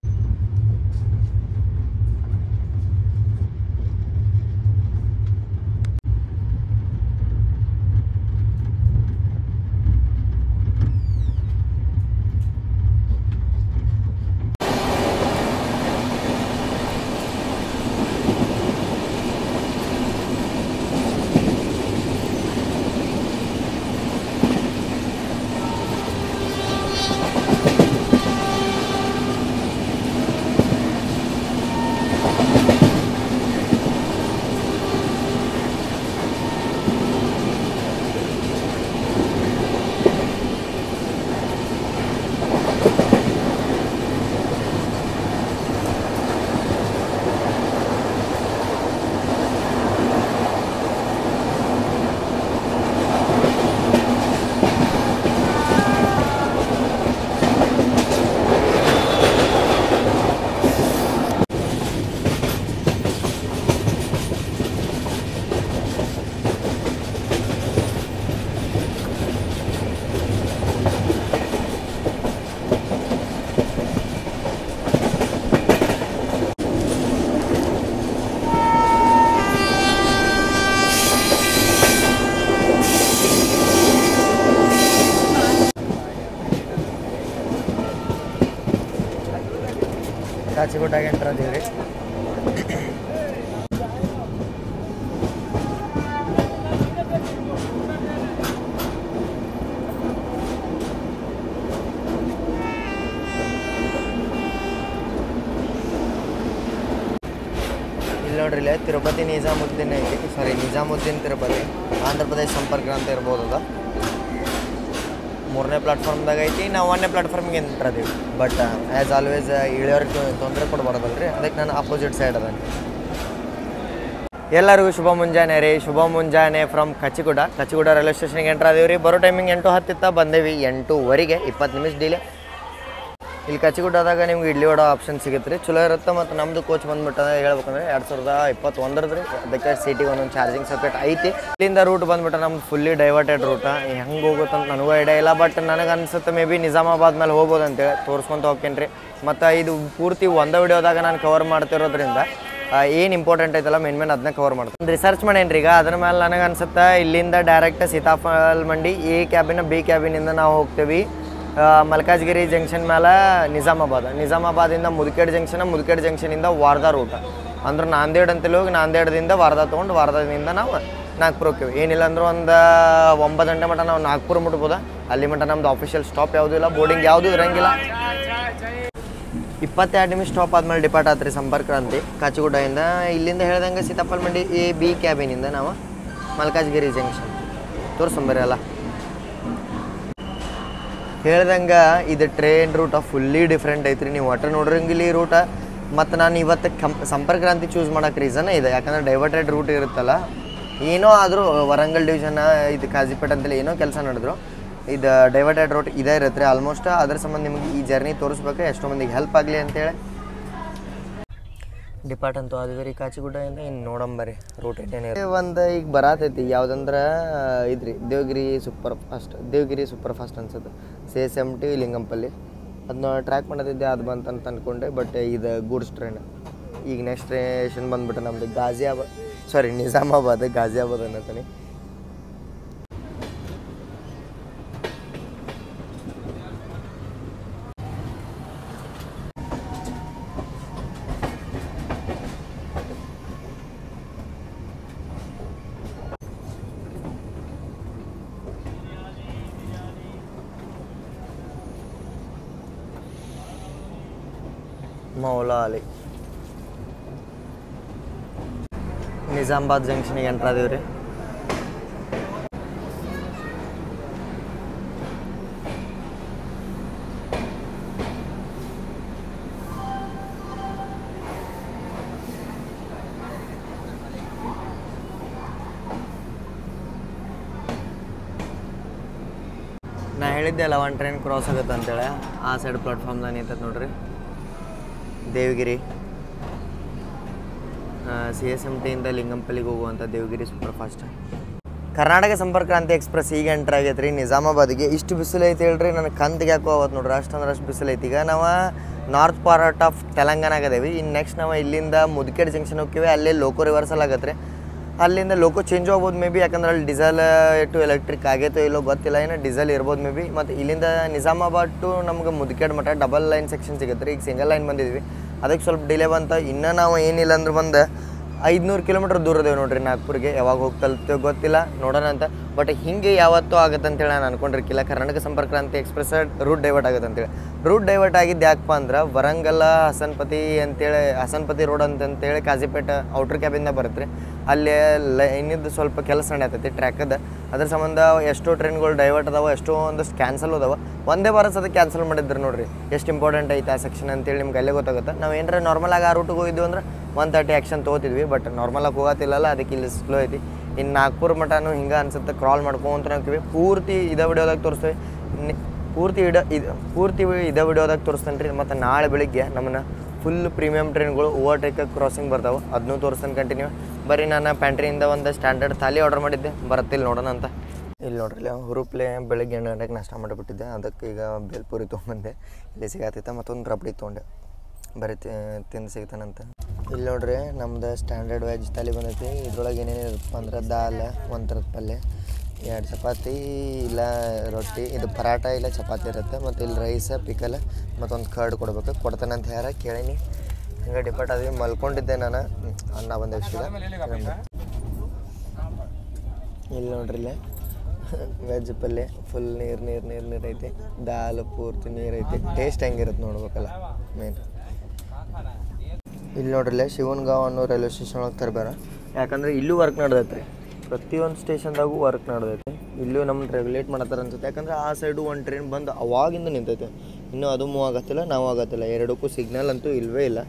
ಕಾಚಿಗುಡ್ಡಾಗೆ ಎಂಟ್ರ್ ಅದೀವಿ ರೀ. ಇಲ್ಲಿ ನೋಡ್ರಿ ಇಲ್ಲೇ ತಿರುಪತಿ ನಿಜಾಮುದ್ದೀನ್ ಐತಿ. ಸಾರಿ ನಿಜಾಮುದ್ದೀನ್ ತಿರುಪತಿ ಆಂಧ್ರ ಪ್ರದೇಶ್ ಸಂಪರ್ಕ ಅಂತ ಇರ್ಬೋದು. ಅದು ಮೂರನೇ ಪ್ಲಾಟ್ಫಾರ್ಮ್ದಾಗ ಐತಿ. ನಾವು ಒಂದನೇ ಪ್ಲಾಟ್ಫಾರ್ಮಿಗೆ ಎಂಟ್ರ್ ಅದೀವಿ. ಬಟ್ ಆ್ಯಸ್ ಆಲ್ವೇಸ್ ಇಳಿಯೋರಿಗೆ ತೊಂದರೆ ಕೊಡ್ಬಾರ್ದಲ್ಲ ರೀ, ಅದಕ್ಕೆ ನಾನು ಆಪೋಸಿಟ್ ಸೈಡ್ ಅದ. ಎಲ್ಲರಿಗೂ ಶುಭ ಮುಂಜಾನೆ ರೀ. ಶುಭ ಮುಂಜಾನೆ ಫ್ರಮ್ ಕಚಿಗುಡ. ಕಚಿಗುಡ ರೈಲ್ವೆ ಸ್ಟೇಷನ್ಗೆ ಎಂಟ್ರ್ ಅದೀವಿ ರೀ. ಬರೋ ಟೈಮಿಂಗ್ ಎಂಟು ಹತ್ತಿತ್ತ ಬಂದೇವಿ. ಎಂಟೂವರೆಗೆ ಇಪ್ಪತ್ತು ನಿಮಿಷ ಡಿಲೇ. ಇಲ್ಲಿ ಕಚಿಗುಡ್ಡದಾಗ ನಿಮ್ಗೆ ಇಡ್ಲಿ ವಡ ಆಪ್ಷನ್ ಸಿಗುತ್ತೆ ರೀ, ಚಲೋ ಇರುತ್ತೆ. ಮತ್ತು ನಮ್ಮದು ಕೋಚ್ ಬಂದ್ಬಿಟ್ಟು ಹೇಳ್ಬೇಕಂದ್ರೆ ಎರಡು ಸಾವಿರದ ಇಪ್ಪತ್ತೊಂದರದ್ದು ರೀ. ಅದಕ್ಕೆ ಸಿಟಿಗೆ ಒಂದೊಂದು ಚಾರ್ಜಿಂಗ್ ಸಪ್ರೇಟ್ ಐತಿ. ಇಲ್ಲಿಂದ ರೂಟ್ ಬಂದ್ಬಿಟ್ಟು ನಮ್ದು ಫುಲ್ಲಿ ಡೈವರ್ಟೆಡ್ ರೂಟ. ಹೆಂಗೆ ಹೋಗುತ್ತಂತ ನನಗೂ ಐಡಿಯಾ ಇಲ್ಲ. ಬಟ್ ನನಗೆ ಅನ್ಸುತ್ತೆ ಮೇ ಬಿ ನಿಜಾಮಾಬಾದ್ ಮೇಲೆ ಹೋಗ್ಬೋದು ಅಂತೇಳಿ ತೋರಿಸ್ಕೊಂತ ಹೋಗ್ತೇನೆ ರೀ. ಮತ್ತು ಇದು ಪೂರ್ತಿ ಒಂದೇ ವಿಡಿಯೋದಾಗ ನಾನು ಕವರ್ ಮಾಡ್ತಿರೋದ್ರಿಂದ ಏನು ಇಂಪಾರ್ಟೆಂಟ್ ಐತಲ್ಲ ಮೇನ್ ಮೇನ್ ಅದನ್ನ ಕವರ್ ಮಾಡ್ತೀನಿ. ರಿಸರ್ಚ್ ಮಾಡೇನಿ ರೀ ಈಗ. ಅದ್ರ ಮೇಲೆ ನನಗೆ ಅನ್ಸುತ್ತೆ ಇಲ್ಲಿಂದ ಡೈರೆಕ್ಟ್ ಸೀತಾಫಲ್ ಮಂಡಿ ಎ ಕ್ಯಾಬಿನ ಬಿ ಕ್ಯಾಬಿನಿಂದ ನಾವು ಹೋಗ್ತೀವಿ ಮಲ್ಕಾಜ್ಗಿರಿ ಜಂಕ್ಷನ್ ಮೇಲೆ ನಿಜಾಮಾಬಾದ್. ನಿಜಾಮಾಬಾದಿಂದ ಮುದುಕೇಡ್ ಜಂಕ್ಷನ್, ಮುದುಕೇಡ್ ಜಂಕ್ಷನಿಂದ ವಾರ್ಧಾ ರೂಟ್. ಅಂದ್ರೆ ನಾಂದೇಡ್ ಅಂತೇಳಿ ಹೋಗಿ ನಾಂದೇಡದಿಂದ ವಾರ್ಧಾ ತೊಗೊಂಡು ವಾರ್ಧಾದಿಂದ ನಾವು ನಾಗ್ಪುರ ಹೋಗ್ತೀವಿ. ಏನಿಲ್ಲ ಅಂದ್ರೆ ಒಂದು ಒಂಬತ್ತು ಗಂಟೆ ಮಟ್ಟ ನಾವು ನಾಗ್ಪುರ ಮುಟ್ಬೋದು. ಅಲ್ಲಿ ಮಟ್ಟ ನಮ್ದು ಆಫಿಷಿಯಲ್ ಸ್ಟಾಪ್ ಯಾವುದೂ ಇಲ್ಲ, ಬೋರ್ಡಿಂಗ್ ಯಾವುದೂ ಇರೋಂಗಿಲ್ಲ. ಇಪ್ಪತ್ತೆರಡು ನಿಮಿಷ ಸ್ಟಾಪ್ ಆದ್ಮೇಲೆ ಡಿಪಾರ್ಟ್ ಆತ್ರಿ ಸಂಪರ್ಕ ಕ್ರಾಂತಿ ಕಾಚಿಗುಡ್ಡದಿಂದ. ಇಲ್ಲಿಂದ ಹೇಳ್ದಂಗೆ ಸೀತಾಫಲ ಮಂಡಿ ಎ ಬಿ ಕ್ಯಾಬಿನಿಂದ ನಾವು ಮಲ್ಕಾಜ್ಗಿರಿ ಜಂಕ್ಷನ್ ತೋರಿಸ್ಕೊಂಬರಿ ಅಲ್ಲ. ಹೇಳ್ದಂಗೆ ಇದು ಟ್ರೈನ್ ರೂಟ ಫುಲ್ಲಿ ಡಿಫ್ರೆಂಟ್ ಐತ್ರಿ. ನೀವು ಒಟ್ಟು ನೋಡ್ರಂಗಿಲ್ಲ ಈ ರೂಟ. ಮತ್ತು ನಾನು ಇವತ್ತು ಕಂ ಸಂಪರ್ಕ ಕ್ರಾಂತಿ ಚೂಸ್ ಮಾಡೋಕೆ ರೀಸನ್ ಇದೆ, ಯಾಕಂದ್ರೆ ಡೈವರ್ಟೆಡ್ ರೂಟ್ ಇರುತ್ತಲ್ಲ. ಏನೋ ಆದರೂ ವರಂಗಲ್ ಡಿವಿಷನ್ ಇದು ಕಾಜಿಪೇಟ್ ಅಂತೇಳಿ ಏನೋ ಕೆಲಸ ನಡೆದ್ರು, ಇದು ಡೈವರ್ಟೆಡ್ ರೂಟ್ ಇದೇ ಇರುತ್ತೆ ರೀ ಆಲ್ಮೋಸ್ಟ್. ಅದ್ರ ಸಂಬಂಧ ನಿಮಗೆ ಈ ಜರ್ನಿ ತೋರಿಸ್ಬೇಕು, ಎಷ್ಟೋ ಮಂದಿಗೆ ಹೆಲ್ಪ್ ಆಗಲಿ ಅಂತೇಳಿ. ಡಿಪಾರ್ಟ್ ಅಂತೂ ಅದು ಬೇರೆ ಕಾಚಿಗುಡ್ಡದಿಂದ ಇನ್ನು ನೋಡಂಬರಿ ರೂಟ್ ಏನೇನು ಒಂದು ಈಗ ಬರತೈತಿ. ಯಾವುದಂದ್ರೆ ಇದ್ರಿ Devagiri super fast, Devagiri super fast ಅನ್ಸುತ್ತೆ, C S M T Lingampalli. ಅದನ್ನ ಟ್ರ್ಯಾಕ್ ಮಾಡೋದಿದ್ದೆ, ಅದು ಬಂತಂತ ಅಂದ್ಕೊಂಡೆ. ಬಟ್ ಇದು ಗೂಡ್ಸ್ ಟ್ರೈನ್. ಈಗ ನೆಕ್ಸ್ಟ್ ಸ್ಟೇಷನ್ ಬಂದ್ಬಿಟ್ಟು ನಮ್ಮದು ಗಾಜಿಯಾಬಾದ್, ಸಾರಿ ನಿಜಾಮಾಬಾದ್, ಗಾಜಿಯಾಬಾದ್ ಅನ್ನತಾನೆ. ಮೌಲಾ ಅಲಿ ನಿಜಾಮಾಬಾದ್ ಜಂಕ್ಷನಿಗೆ ಎಂಟ್ರ್ ಆದೀವಿ ರೀ. ನಾ ಹೇಳಿದ್ದೆ ಅಲ್ಲ ಒಂದು ಟ್ರೈನ್ ಕ್ರಾಸ್ ಆಗುತ್ತೆ ಅಂತೇಳಿ. ಆ ಸೈಡ್ ಪ್ಲಾಟ್ಫಾರ್ಮ್ದಾಗ ನಿಂತೈತೆ ನೋಡ್ರಿ ದೇವಗಿರಿ, ಸಿ ಎಸ್ ಎಮ್ ಟಿಯಿಂದ ಲಿಂಗಂಪಲ್ಲಿಗೆ ಹೋಗುವಂಥ Devagiri super fast. Karnataka Sampark Kranti express ಈಗ ಎಂಟ್ರ್ ಆಗೈತೆ ರೀ ನಿಜಾಮಾಬಾದಿಗೆ. ಇಷ್ಟು ಬಿಸಿಲು ಐತೆ ಹೇಳ್ರಿ, ನನಗೆ ಕಂತಿಗೆ ಯಾಕೋ ಅವತ್ತು ನೋಡ್ರಿ ಅಷ್ಟಂದ್ರೆ ಅಷ್ಟು ಬಿಸಿಲು ಐತಿ. ಈಗ ನಾವು ನಾರ್ತ್ ಪಾರ್ಟ್ ಆಫ್ ತೆಲಂಗಾಣಾಗ ಅದೇವಿ. ಇನ್ನು ನೆಕ್ಸ್ಟ್ ನಾವು ಇಲ್ಲಿಂದ ಮುದ್ಕೇಡ್ ಜಂಕ್ಷನ್ ಹೋಗ್ತೀವಿ, ಅಲ್ಲೇ ಲೋಕೋ ರಿವರ್ಸಲ್ ಆಗತ್ತೆ ರೀ. ಅಲ್ಲಿಂದ ಲೋಕೋ ಚೇಂಜ್ ಆಗ್ಬೋದು ಮೇ ಬಿ, ಯಾಕಂದ್ರೆ ಅಲ್ಲಿ ಡೀಸೆಲ್ ಟು ಎಲೆಕ್ಟ್ರಿಕ್ ಆಗೈತೋ ಇಲ್ಲೋ ಗೊತ್ತಿಲ್ಲ, ಏನೋ ಡೀಸೆಲ್ ಇರ್ಬೋದು ಮೇ ಬಿ. ಮತ್ತು ಇಲ್ಲಿಂದ ನಿಜಾಮಾಬಾದ್ ಟು ನಮ್ಗೆ ಮುದ್ಕೇಡ್ ಮಟ್ಟ ಡಬಲ್ ಲೈನ್ ಸೆಕ್ಷನ್ ಸಿಗುತ್ತೆ ರೀ. ಈಗ ಸಿಂಗಲ್ ಲೈನ್ ಬಂದಿದ್ವಿ, ಅದಕ್ಕೆ ಸ್ವಲ್ಪ ಡಿಲೇ ಬಂತ. ಇನ್ನೂ ನಾವು ಏನಿಲ್ಲ ಅಂದ್ರೆ ಬಂದು ಐದುನೂರು ಕಿಲೋಮೀಟ್ರ್ ದೂರ ಅದೇವೆ ನೋಡ್ರಿ ನಾಗ್ಪುರಿಗೆ. ಯಾವಾಗ ಹೋಗಿ ತಲುಪ್ತೇವೆ ಗೊತ್ತಿಲ್ಲ, ನೋಡೋಣ ಅಂತ. ಬಟ್ ಹಿಂಗೆ ಯಾವತ್ತೂ ಆಗುತ್ತೆ ಅಂತೇಳಿ ನಾನು ಅನ್ಕೊಂಡಿರ್ಕಿಲ್ಲ. Karnataka Sampark Kranti express root divert ಆಗುತ್ತೆ ಅಂತೇಳಿ. ರೂಟ್ ಡೈವರ್ಟ್ ಆಗಿದ್ದು ಯಾಕಪ್ಪ ಅಂದ್ರೆ ವರಂಗಲ್ ಹಸನ್ಪತಿ ಅಂತೇಳಿ, ಹಸನ್ಪತಿ ರೋಡ್ ಅಂತಂತೇಳಿ ಕಾಜಿಪೇಟೆ ಔಟ್ರ್ ಕ್ಯಾಬಿಂದ ಬರುತ್ತೆ ರೀ. ಅಲ್ಲಿ ಲೈನಿದ್ದು ಸ್ವಲ್ಪ ಕೆಲಸ ನಡೆಯತೈತಿ ಟ್ರ್ಯಾಕದ. ಅದ್ರ ಸಂಬಂಧ ಎಷ್ಟೋ ಟ್ರೈನ್ಗಳು ಡೈವರ್ಟ್ ಅದಾವೆ, ಎಷ್ಟೋ ಒಂದಷ್ಟು ಕ್ಯಾನ್ಸಲ್ ಅದಾವೆ. ಒಂದೇ ಬಾರ ಸದ ಕ್ಯಾನ್ಸಲ್ ಮಾಡಿದ್ರು ನೋಡ್ರಿ. ಎಷ್ಟು ಇಂಪಾರ್ಟೆಂಟ್ ಐತೆ ಆ ಸೆಕ್ಷನ್ ಅಂತೇಳಿ ನಿಮ್ಗೆ ಅಲ್ಲೇ ಗೊತ್ತಾಗುತ್ತೆ. ನಾವು ಏನಾರ ನಾರ್ಮಲಾಗಿ ಆ ರೂಟಿಗೆ ಹೋಗಿದ್ವಿ ಅಂದ್ರೆ ಒನ್ ತರ್ಟಿ ಆ್ಯಕ್ಷನ್ ತೊಗೋತಿದ್ವಿ. ಬಟ್ ನಾರ್ಮಲಾಗಿ ಹೋಗತ್ತಿಲ್ಲಲ್ಲ, ಅದಕ್ಕೆ ಇಲ್ಲಿ ಸ್ಲೋ ಐತಿ. ಇನ್ನು ನಾಗ್ಪುರ ಮಟನೂ ಹಿಂಗೆ ಅನ್ಸುತ್ತೆ, ಕ್ರಾಲ್ ಮಾಡ್ಕೊಂತ ಹೋಗ್ತೀವಿ. ಪೂರ್ತಿ ಇದೇ ವಿಡಿಯೋದಾಗ ತೋರಿಸ್ತೀವಿ, ಪೂರ್ತಿ ವಿಡಿಯೋ ಇದು ಪೂರ್ತಿ ಇದೇ ವಿಡಿಯೋದಾಗ ತೋರಿಸ್ತೇನೆ ರೀ. ಮತ್ತು ನಾಳೆ ಬೆಳಿಗ್ಗೆ ನಮ್ಮನ್ನು ಫುಲ್ ಪ್ರೀಮಿಯಮ್ ಟ್ರೈನ್ಗಳು ಓವರ್ಟೇಕ್ ಕ್ರಾಸಿಂಗ್ ಬರ್ತಾವೆ, ಅದನ್ನೂ ತೋರಿಸ್ತೇನೆ ಕಂಟಿನ್ಯೂ. ಬರೀ ನಾನು ಪ್ಯಾಂಟ್ರಿಯಿಂದ ಒಂದು ಸ್ಟ್ಯಾಂಡರ್ಡ್ ಥಾಲಿ ಆರ್ಡರ್ ಮಾಡಿದ್ದೆ, ಬರುತ್ತಿಲ್ಲ ನೋಡೋಣ ಅಂತ. ಇಲ್ಲಿ ನೋಡ್ರಿ ಹುರುಪ್ಲೆ ಬೆಳಗ್ಗೆ ಎಂಟು ಗಂಟೆಗೆ ನಾಷ್ಟ ಮಾಡಿಬಿಟ್ಟಿದ್ದೆ. ಅದಕ್ಕೆ ಈಗ ಬೇಲ್ಪುರಿ ತೊಗೊಂಬಂದೆ, ಇಲ್ಲಿ ಸಿಗತ್ತೈತೆ. ಮತ್ತೊಂದು ರಬಡಿ ತೊಗೊಂಡೆ, ಬರೀ ತಿಂದು ಸಿಗ್ತಾನಂತ. ಇಲ್ಲಿ ನೋಡ್ರಿ ನಮ್ದು ಸ್ಟ್ಯಾಂಡರ್ಡ್ ವೆಜ್ ಥಾಲಿ ಬಂದೈತಿ. ಇದ್ರೊಳಗೆ ಏನೇನು ಇರುತ್ತಪ್ಪ ಅಂದ್ರೆ ದಾಲ್, ಒಂದು ಥರದ ಪಲ್ಯ, ಎರಡು ಚಪಾತಿ ಇಲ್ಲ ರೊಟ್ಟಿ, ಇದು ಪರಾಟ ಇಲ್ಲ ಚಪಾತಿ ಇರುತ್ತೆ. ಮತ್ತು ಇಲ್ಲಿ ರೈಸ್, ಪಿಕಲ್, ಮತ್ತೊಂದು ಕರ್ಡ್ ಕೊಡ್ಬೇಕು. ಕೊಡ್ತಾನೆ ಅಂತ ಯಾರ ಕೇಳೀನಿ. ಹಂಗೆ ಡಿಪಾರ್ಟ್ ಆದ್ವಿ. ಮಲ್ಕೊಂಡಿದ್ದೆ ನಾನು, ಅನ್ನ ಬಂದ ಇಷ್ಟ. ಇಲ್ಲಿ ನೋಡ್ರಿ ಇಲ್ಲೇ ವೆಜ್ ಪಲ್ಯ ಫುಲ್ ನೀರು ನೀರು ನೀರು ನೀರು ಐತಿ. ದಾಲ್ ಪೂರ್ತಿ ನೀರು ಐತಿ. ಟೇಸ್ಟ್ ಹೆಂಗಿರುತ್ತೆ ನೋಡ್ಬೇಕಲ್ಲ ಮೇನ್. ಇಲ್ಲಿ ನೋಡ್ರಿಲ್ಲ ಶಿವನ್ಗಾಂವ್ ಅನ್ನೋ ರೈಲ್ವೆ ಸ್ಟೇಷನ್ ಒಳಗೆ ತರಬೇಡ, ಯಾಕಂದ್ರೆ ಇಲ್ಲೂ ವರ್ಕ್ ನಡೆದೈತೆ ರೀ. ಪ್ರತಿಯೊಂದು ಸ್ಟೇಷನ್ದಾಗೂ ವರ್ಕ್ ನಡೆದೈತೆ. ಇಲ್ಲೂ ನಮ್ಗೆ ರೆಗ್ಯುಲೇಟ್ ಮಾಡತ್ತಾರ ಅನ್ಸುತ್ತೆ, ಯಾಕಂದ್ರೆ ಆ ಸೈಡು ಒಂದು ಟ್ರೈನ್ ಬಂದು ಅವಾಗಿಂದ ನಿಂತೈತೆ. ಇನ್ನೂ ಅದು ಮೂವ್ ಆಗತ್ತಿಲ್ಲ, ನಾವು ಆಗತ್ತಿಲ್ಲ. ಎರಡಕ್ಕೂ ಸಿಗ್ನಲ್ ಅಂತೂ ಇಲ್ಲವೇ ಇಲ್ಲ,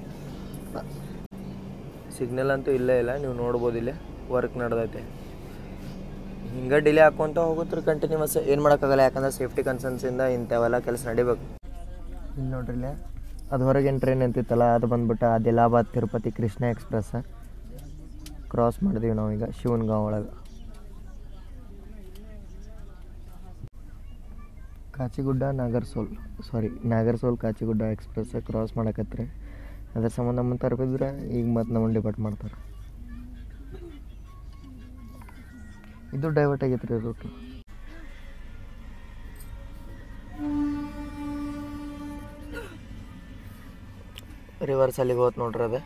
ಸಿಗ್ನಲ್ ಅಂತೂ ಇಲ್ಲೇ ಇಲ್ಲ. ನೀವು ನೋಡ್ಬೋದು ಇಲ್ಲೇ ವರ್ಕ್ ನಡೆದೈತೆ. ಹಿಂಗೆ ಡಿಲೇ ಹಾಕ್ಕೊಂತ ಹೋಗುತ್ತೆ ಕಂಟಿನ್ಯೂಸ್. ಏನು ಮಾಡೋಕ್ಕಾಗಲ್ಲ, ಯಾಕಂದ್ರೆ ಸೇಫ್ಟಿ ಕನ್ಸರ್ನ್ಸಿಂದ ಇಂಥವೆಲ್ಲ ಕೆಲಸ ನಡಿಬೇಕು. ಇಲ್ಲಿ ನೋಡ್ರಿ ಇಲ್ಲೇ ಅದು ಹೊರಗೇನು ಟ್ರೈನ್ ಅಂತಿತ್ತಲ್ಲ, ಅದು ಬಂದ್ಬಿಟ್ಟು ಆದಿಲಾಬಾದ್ ತಿರುಪತಿ ಕೃಷ್ಣ ಎಕ್ಸ್ಪ್ರೆಸ್ ಕ್ರಾಸ್ ಮಾಡಿದೀವಿ ನಾವೀಗ ಶಿವನ್ಗಾಂವ್ ಒಳಗೆ. Kacheguda Nagarsol sorry Nagarsol Kacheguda express cross ಮಾಡಕತ್ರಿ. ಅದ್ರ ಸಂಬಂಧ ನಮ್ಮನ್ನು ತರಬಿದ್ರೆ ಈಗ ಮತ್ತೆ ನಮ್ಮನ್ನು ಡಿಪಾರ್ಟ್ ಮಾಡ್ತಾರೆ. ಇದು ಡೈವರ್ಟ್ ಆಗೈತೆ ರೀ ರೂಟು. ರಿವರ್ಸ್ ಅಲ್ಲಿಗೆ ಹೋತ್ ನೋಡ್ರಿ ಅದು.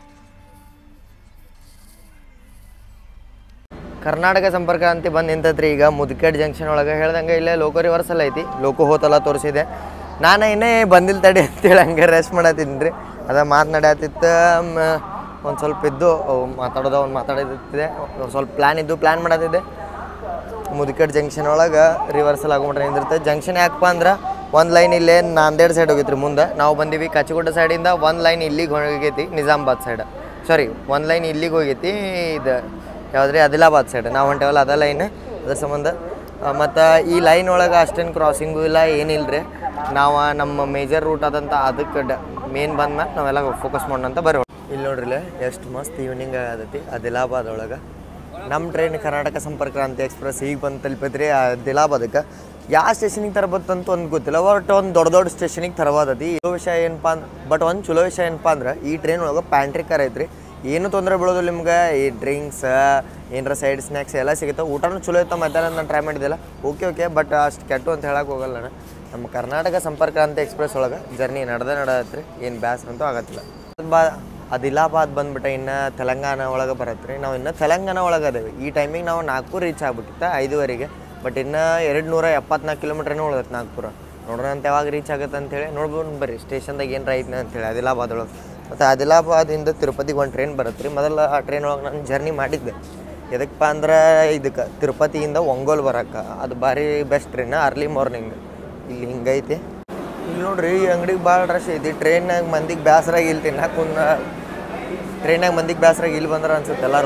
ಕರ್ನಾಟಕ ಸಂಪರ್ಕ ಕ್ರಾಂತಿ ಬಂದು ನಿಂತೈತ್ರಿ ಈಗ ಮುದ್ಕೇಡ್ ಜಂಕ್ಷನ್ ಒಳಗೆ. ಹೇಳ್ದಂಗೆ ಇಲ್ಲೇ ಲೋಕೋ ರಿವರ್ಸಲ್ ಐತಿ, ಲೋಕೋ ಹೋತಲ್ಲ ತೋರಿಸಿದೆ. ನಾನು ಇನ್ನೇ ಬಂದಿಲ್ಲ ತಡಿ ಅಂತೇಳಿ ಹಂಗೆ ರೆಸ್ಟ್ ಮಾಡತ್ತೀನಿ ರೀ. ಅದ ಮಾತನಾಡತ್ತಿತ್ತು ಒಂದು ಸ್ವಲ್ಪ ಇದ್ದು ಮಾತಾಡೋದು ಅವ್ನು ಮಾತಾಡೋದಿತ್ತಿದೆ ಸ್ವಲ್ಪ ಪ್ಲ್ಯಾನ್ ಇದ್ದು ಪ್ಲ್ಯಾನ್ ಮಾಡೋದಿದೆ ಮುದಿಕಡ್ ಜಂಕ್ಷನ್ ಒಳಗೆ ರಿವರ್ಸಲ್ ಆಗೋಬಿಟ್ರೆ ನಿಂದಿರುತ್ತೆ ಜಂಕ್ಷನ್ ಯಾಕಪ್ಪ ಅಂದ್ರೆ ಒಂದು ಲೈನ್ ಇಲ್ಲೇ ನಾಂದೇಡ್ ಸೈಡ್ ಹೋಗಿತ್ರಿ ಮುಂದೆ ನಾವು ಬಂದೀವಿ ಕಾಚಿಗುಡ್ಡ ಸೈಡಿಂದ ಒಂದು ಲೈನ್ ಇಲ್ಲಿಗೆ ಹೋಗೈತಿ ನಿಜಾಮಾಬಾದ್ ಸೈಡ್ ಸಾರಿ ಒಂದು ಲೈನ್ ಇಲ್ಲಿಗೆ ಹೋಗೈತಿ ಇದು ಯಾವುದ್ರಿ ಆದಿಲಾಬಾದ್ ಸೈಡ್ ನಾವು ಹೊಂಟೇವಲ್ಲ ಅದ ಲೈನ್ ಅದ್ರ ಸಂಬಂಧ ಮತ್ತು ಈ ಲೈನ್ ಒಳಗೆ ಅಷ್ಟೇನು ಕ್ರಾಸಿಂಗು ಇಲ್ಲ ಏನಿಲ್ಲ ರೀ ನಾವು ನಮ್ಮ ಮೇಜರ್ ರೂಟ್ ಆದಂಥ ಅದಕ್ಕೆ ಡ ಮೇನ್ ಬಂದ್ಮೇಲೆ ನಾವೆಲ್ಲ ಫೋಕಸ್ ಮಾಡೋಣಂತ ಬರೋ ಇಲ್ಲಿ ನೋಡ್ರಿಲ್ಲ ಎಷ್ಟು ಮಸ್ತ್ ಈವ್ನಿಂಗ್ ಆಗತೈತಿ ಆದಿಲಾಬಾದ್ ಒಳಗೆ ನಮ್ಮ ಟ್ರೈನ್ ಕರ್ನಾಟಕ ಸಂಪರ್ಕ ಕ್ರಾಂತಿ ಎಕ್ಸ್ಪ್ರೆಸ್ ಈಗ ಬಂದು ತಲುಪೈತ್ರಿ ಆದಿಲಾಬಾದಕ್ಕೆ ಯಾವ ಸ್ಟೇಷನಿಗೆ ತರಬತ್ತಂತ ಒಂದು ಗೊತ್ತಿಲ್ಲ ಒಟ್ಟು ಒಂದು ದೊಡ್ಡ ದೊಡ್ಡ ಸ್ಟೇಷನಿಗೆ ತರಬಾದತಿ ಚಲೋ ವಿಷಯ ಏನಪ್ಪ ಅಂದ್ ಬಟ್ ಒಂದು ಚಲೋ ವಿಷಯ ಏನಪ್ಪ ಅಂದ್ರೆ ಈ ಟ್ರೈನ್ ಒಳಗೆ ಪ್ಯಾಂಟ್ರಿ ಕಾರ್ ಐತ್ರಿ ಏನೂ ತೊಂದರೆ ಬೀಳೋದಿಲ್ಲ ನಿಮ್ಗೆ ಈ ಡ್ರಿಂಕ್ಸ್ ಏನರ ಸೈಡ್ ಸ್ನ್ಯಾಕ್ಸ್ ಎಲ್ಲ ಸಿಗುತ್ತೆ ಊಟನೂ ಚಲೋ ಇತ್ತು ಮಧ್ಯಾಹ್ನ ನಾನು ಟ್ರೈ ಮಾಡಿದ್ದಿಲ್ಲ ಓಕೆ ಓಕೆ ಬಟ್ ಅಷ್ಟು ಕೆಟ್ಟು ಅಂತ ಹೇಳಕ್ಕೆ ಹೋಗಲ್ಲ ನಾನು ನಮ್ಮ ಕರ್ನಾಟಕ ಸಂಪರ್ಕ ಕ್ರಾಂತಿ ಎಕ್ಸ್ಪ್ರೆಸ್ ಒಳಗೆ ಜರ್ನಿ ನಡೆದ ನಡೆದತ್ರಿ ಏನು ಬ್ಯಾಸರ ಅಂತೂ ಆಗತ್ತಿಲ್ಲ ಬಾ ಆದಿಲಾಬಾದ್ ಬಂದ್ಬಿಟ್ಟೆ ಇನ್ನು ತೆಲಂಗಾಣ ಒಳಗೆ ಬರತ್ತೆ ರೀ ನಾವು ಇನ್ನು ತೆಲಂಗಾಣ ಒಳಗೆ ಅದೇವಿ ಈ ಟೈಮಿಗೆ ನಾವು ನಾಗ್ಪುರ ರೀಚ್ ಆಗ್ಬಿಟ್ಟಿತ್ತು ಐದುವರೆಗೆ ಬಟ್ ಇನ್ನು ಎರಡು ನೂರ ಎಪ್ಪತ್ನಾಲ್ಕು ಕಿಲೋಮೀಟ್ರನೇ ಉಳ್ದತ್ತೆ ನಾಗ್ಪುರ ನೋಡೋಣ ಅಂತ ಯಾವಾಗ ರೀಚ್ ಆಗುತ್ತೆ ಅಂತೇಳಿ ನೋಡ್ಬೋದು ಬರ್ರಿ ಸ್ಟೇಷನ್ದಾಗ ಏನು ರೈತ್ನ ಅಂತೇಳಿ ಆದಿಲಾಬಾದ್ ಒಳಗೆ ಮತ್ತು ಆದಿಲಾಬಾದಿಂದ ತಿರುಪತಿಗೆ ಒಂದು ಟ್ರೈನ್ ಬರುತ್ತೆ ರೀ ಮೊದಲು ಆ ಟ್ರೈನ್ ಒಳಗೆ ನಾನು ಜರ್ನಿ ಮಾಡಿದ್ದೆ ಎದಕ್ಕಪ್ಪ ಅಂದ್ರೆ ಇದಕ್ಕೆ ತಿರುಪತಿಯಿಂದ ಒಂಗೋಲ್ ಬರೋಕೆ ಅದು ಭಾರಿ ಬೆಸ್ಟ್ ಟ್ರೈನ್ ಅರ್ಲಿ ಮಾರ್ನಿಂಗ್ ಇಲ್ಲಿ ಹಿಂಗೈತಿ ಇಲ್ಲಿ ನೋಡ್ರಿ ಈ ಅಂಗಡಿಗೆ ಭಾಳ ರಶ್ ಐತಿ ಟ್ರೈನ್ನಾಗ ಮಂದಿಗೆ ಬೇಸರಾಗಿ ಇಲ್ಲಿ ತಿನ್ನಕ್ಕೆ ಕುಂದ ಟ್ರೈನಾಗ ಮಂದಿಗೆ ಬೇಸರಾಗಿ ಇಲ್ಲಿ ಬಂದ್ರೆ ಅನ್ಸುತ್ತೆ ಎಲ್ಲರೂ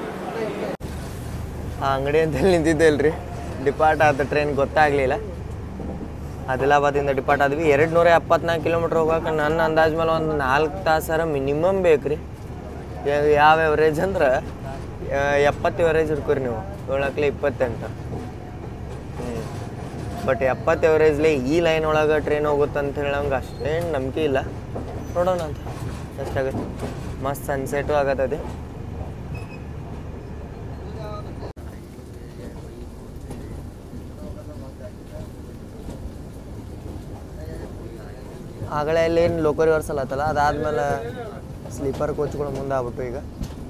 ಆ ಅಂಗಡಿ ಅಂತೇಳಿ ನಿಂತಿದ್ದೆ ಇಲ್ರಿ ಡಿಪಾರ್ಟ್ ಆದ ಟ್ರೈನ್ ಗೊತ್ತಾಗಲಿಲ್ಲ ಆದಿಲಾಬಾದಿಂದ ಡಿಪಾರ್ಟ್ ಆದ್ವಿ ಎರಡು ನೂರ ಎಪ್ಪತ್ನಾಲ್ಕು ಕಿಲೋಮೀಟ್ರ್ ಹೋಗೋಕೆ ನನ್ನ ಅಂದಾಜು ಮೇಲೆ ಒಂದು ನಾಲ್ಕು ತಾಸಾರ ಮಿನಿಮಮ್ ಬೇಕು ರೀ ಯಾವ ಎವರೇಜ್ ಅಂದ್ರೆ ಎಪ್ಪತ್ತು ಎವರೇಜ್ ಇರ್ಕೋರಿ ನೀವು ಏಳಕ್ಲೆ ಇಪ್ಪತ್ತೆಂಟು ಹ್ಞೂ ಬಟ್ ಎಪ್ಪತ್ತು ಎವರೇಜ್ಲಿ ಈ ಲೈನ್ ಒಳಗೆ ಟ್ರೈನ್ ಹೋಗುತ್ತೆ ಅಂತ ಹೇಳಂಗೆ ಅಷ್ಟೇನು ನಂಬಿಕೆ ಇಲ್ಲ ನೋಡೋಣ ಅಂತ ಎಷ್ಟಾಗುತ್ತೆ ಮಸ್ತ್ ಸನ್ಸೆಟು ಆಗತ್ತದೆ ಆಗಲೇ ಏನು ಲೋಕಲ್ ರಿವರ್ಸಲ್ ಆತಲ್ಲ ಅದಾದ್ಮೇಲೆ ಸ್ಲೀಪರ್ ಕೋಚ್ಗಳು ಮುಂದೆ ಆಗ್ಬಿಟ್ಟು ಈಗ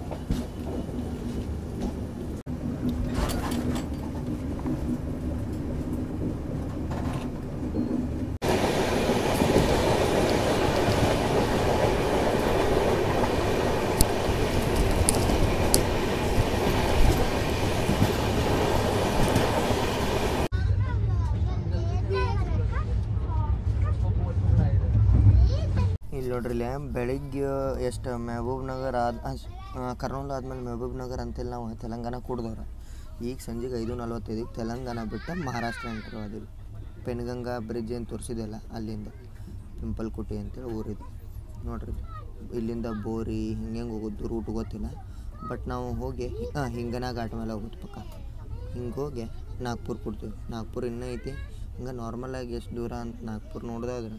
ಇಲ್ಲಿ ನೋಡ್ರಿ ಬೆಳಿಗ್ಗೆ ಎಷ್ಟು ಮೆಹಬೂಬ್ ನಗರ್ ಆದ ಕರ್ನೂಲ್ ಆದ್ಮೇಲೆ ಮೆಹಬೂಬ್ ನಗರ್ ಅಂತೇಳಿ ನಾವು ತೆಲಂಗಾಣ ಕೂಡ್ದವ್ರೆ ಈಗ ಸಂಜೆಗೆ ಐದು ನಲ್ವತ್ತೈದಕ್ಕೆ ತೆಲಂಗಾಣ ಬಿಟ್ಟು ಮಹಾರಾಷ್ಟ್ರ ಎಂಟ್ರು ಅದಿರಿ ಪೆನ್ಗಂಗಾ ಬ್ರಿಡ್ಜ್ ಏನು ತೋರಿಸಿದೆಯಲ್ಲ ಅಲ್ಲಿಂದ ಪಿಂಪಲ್ಕುಟಿ ಅಂತೇಳಿ ಊರಿದೆ ನೋಡ್ರಿ ಇಲ್ಲಿಂದ ಬೋರಿ ಹಿಂಗೆ ಹೋಗೋದು ರೂಟ್ ಗೊತ್ತಿಲ್ಲ ಬಟ್ ನಾವು ಹೋಗಿ ಹಾಂ ಹಿಂಗನ ಘಾಟ್ ಮೇಲೆ ಹೋಗೋದು ಪಕ್ಕ ಹಿಂಗೆ ಹೋಗಿ ನಾಗ್ಪುರ್ ಕೊಡ್ತೀವಿ ನಾಗ್ಪುರ್ ಇನ್ನೂ ಐತಿ ಹಿಂಗೆ ನಾರ್ಮಲಾಗಿ ಎಷ್ಟು ದೂರ ಅಂತ ನಾಗ್ಪುರ್ ನೋಡ್ದಾದ್ರೆ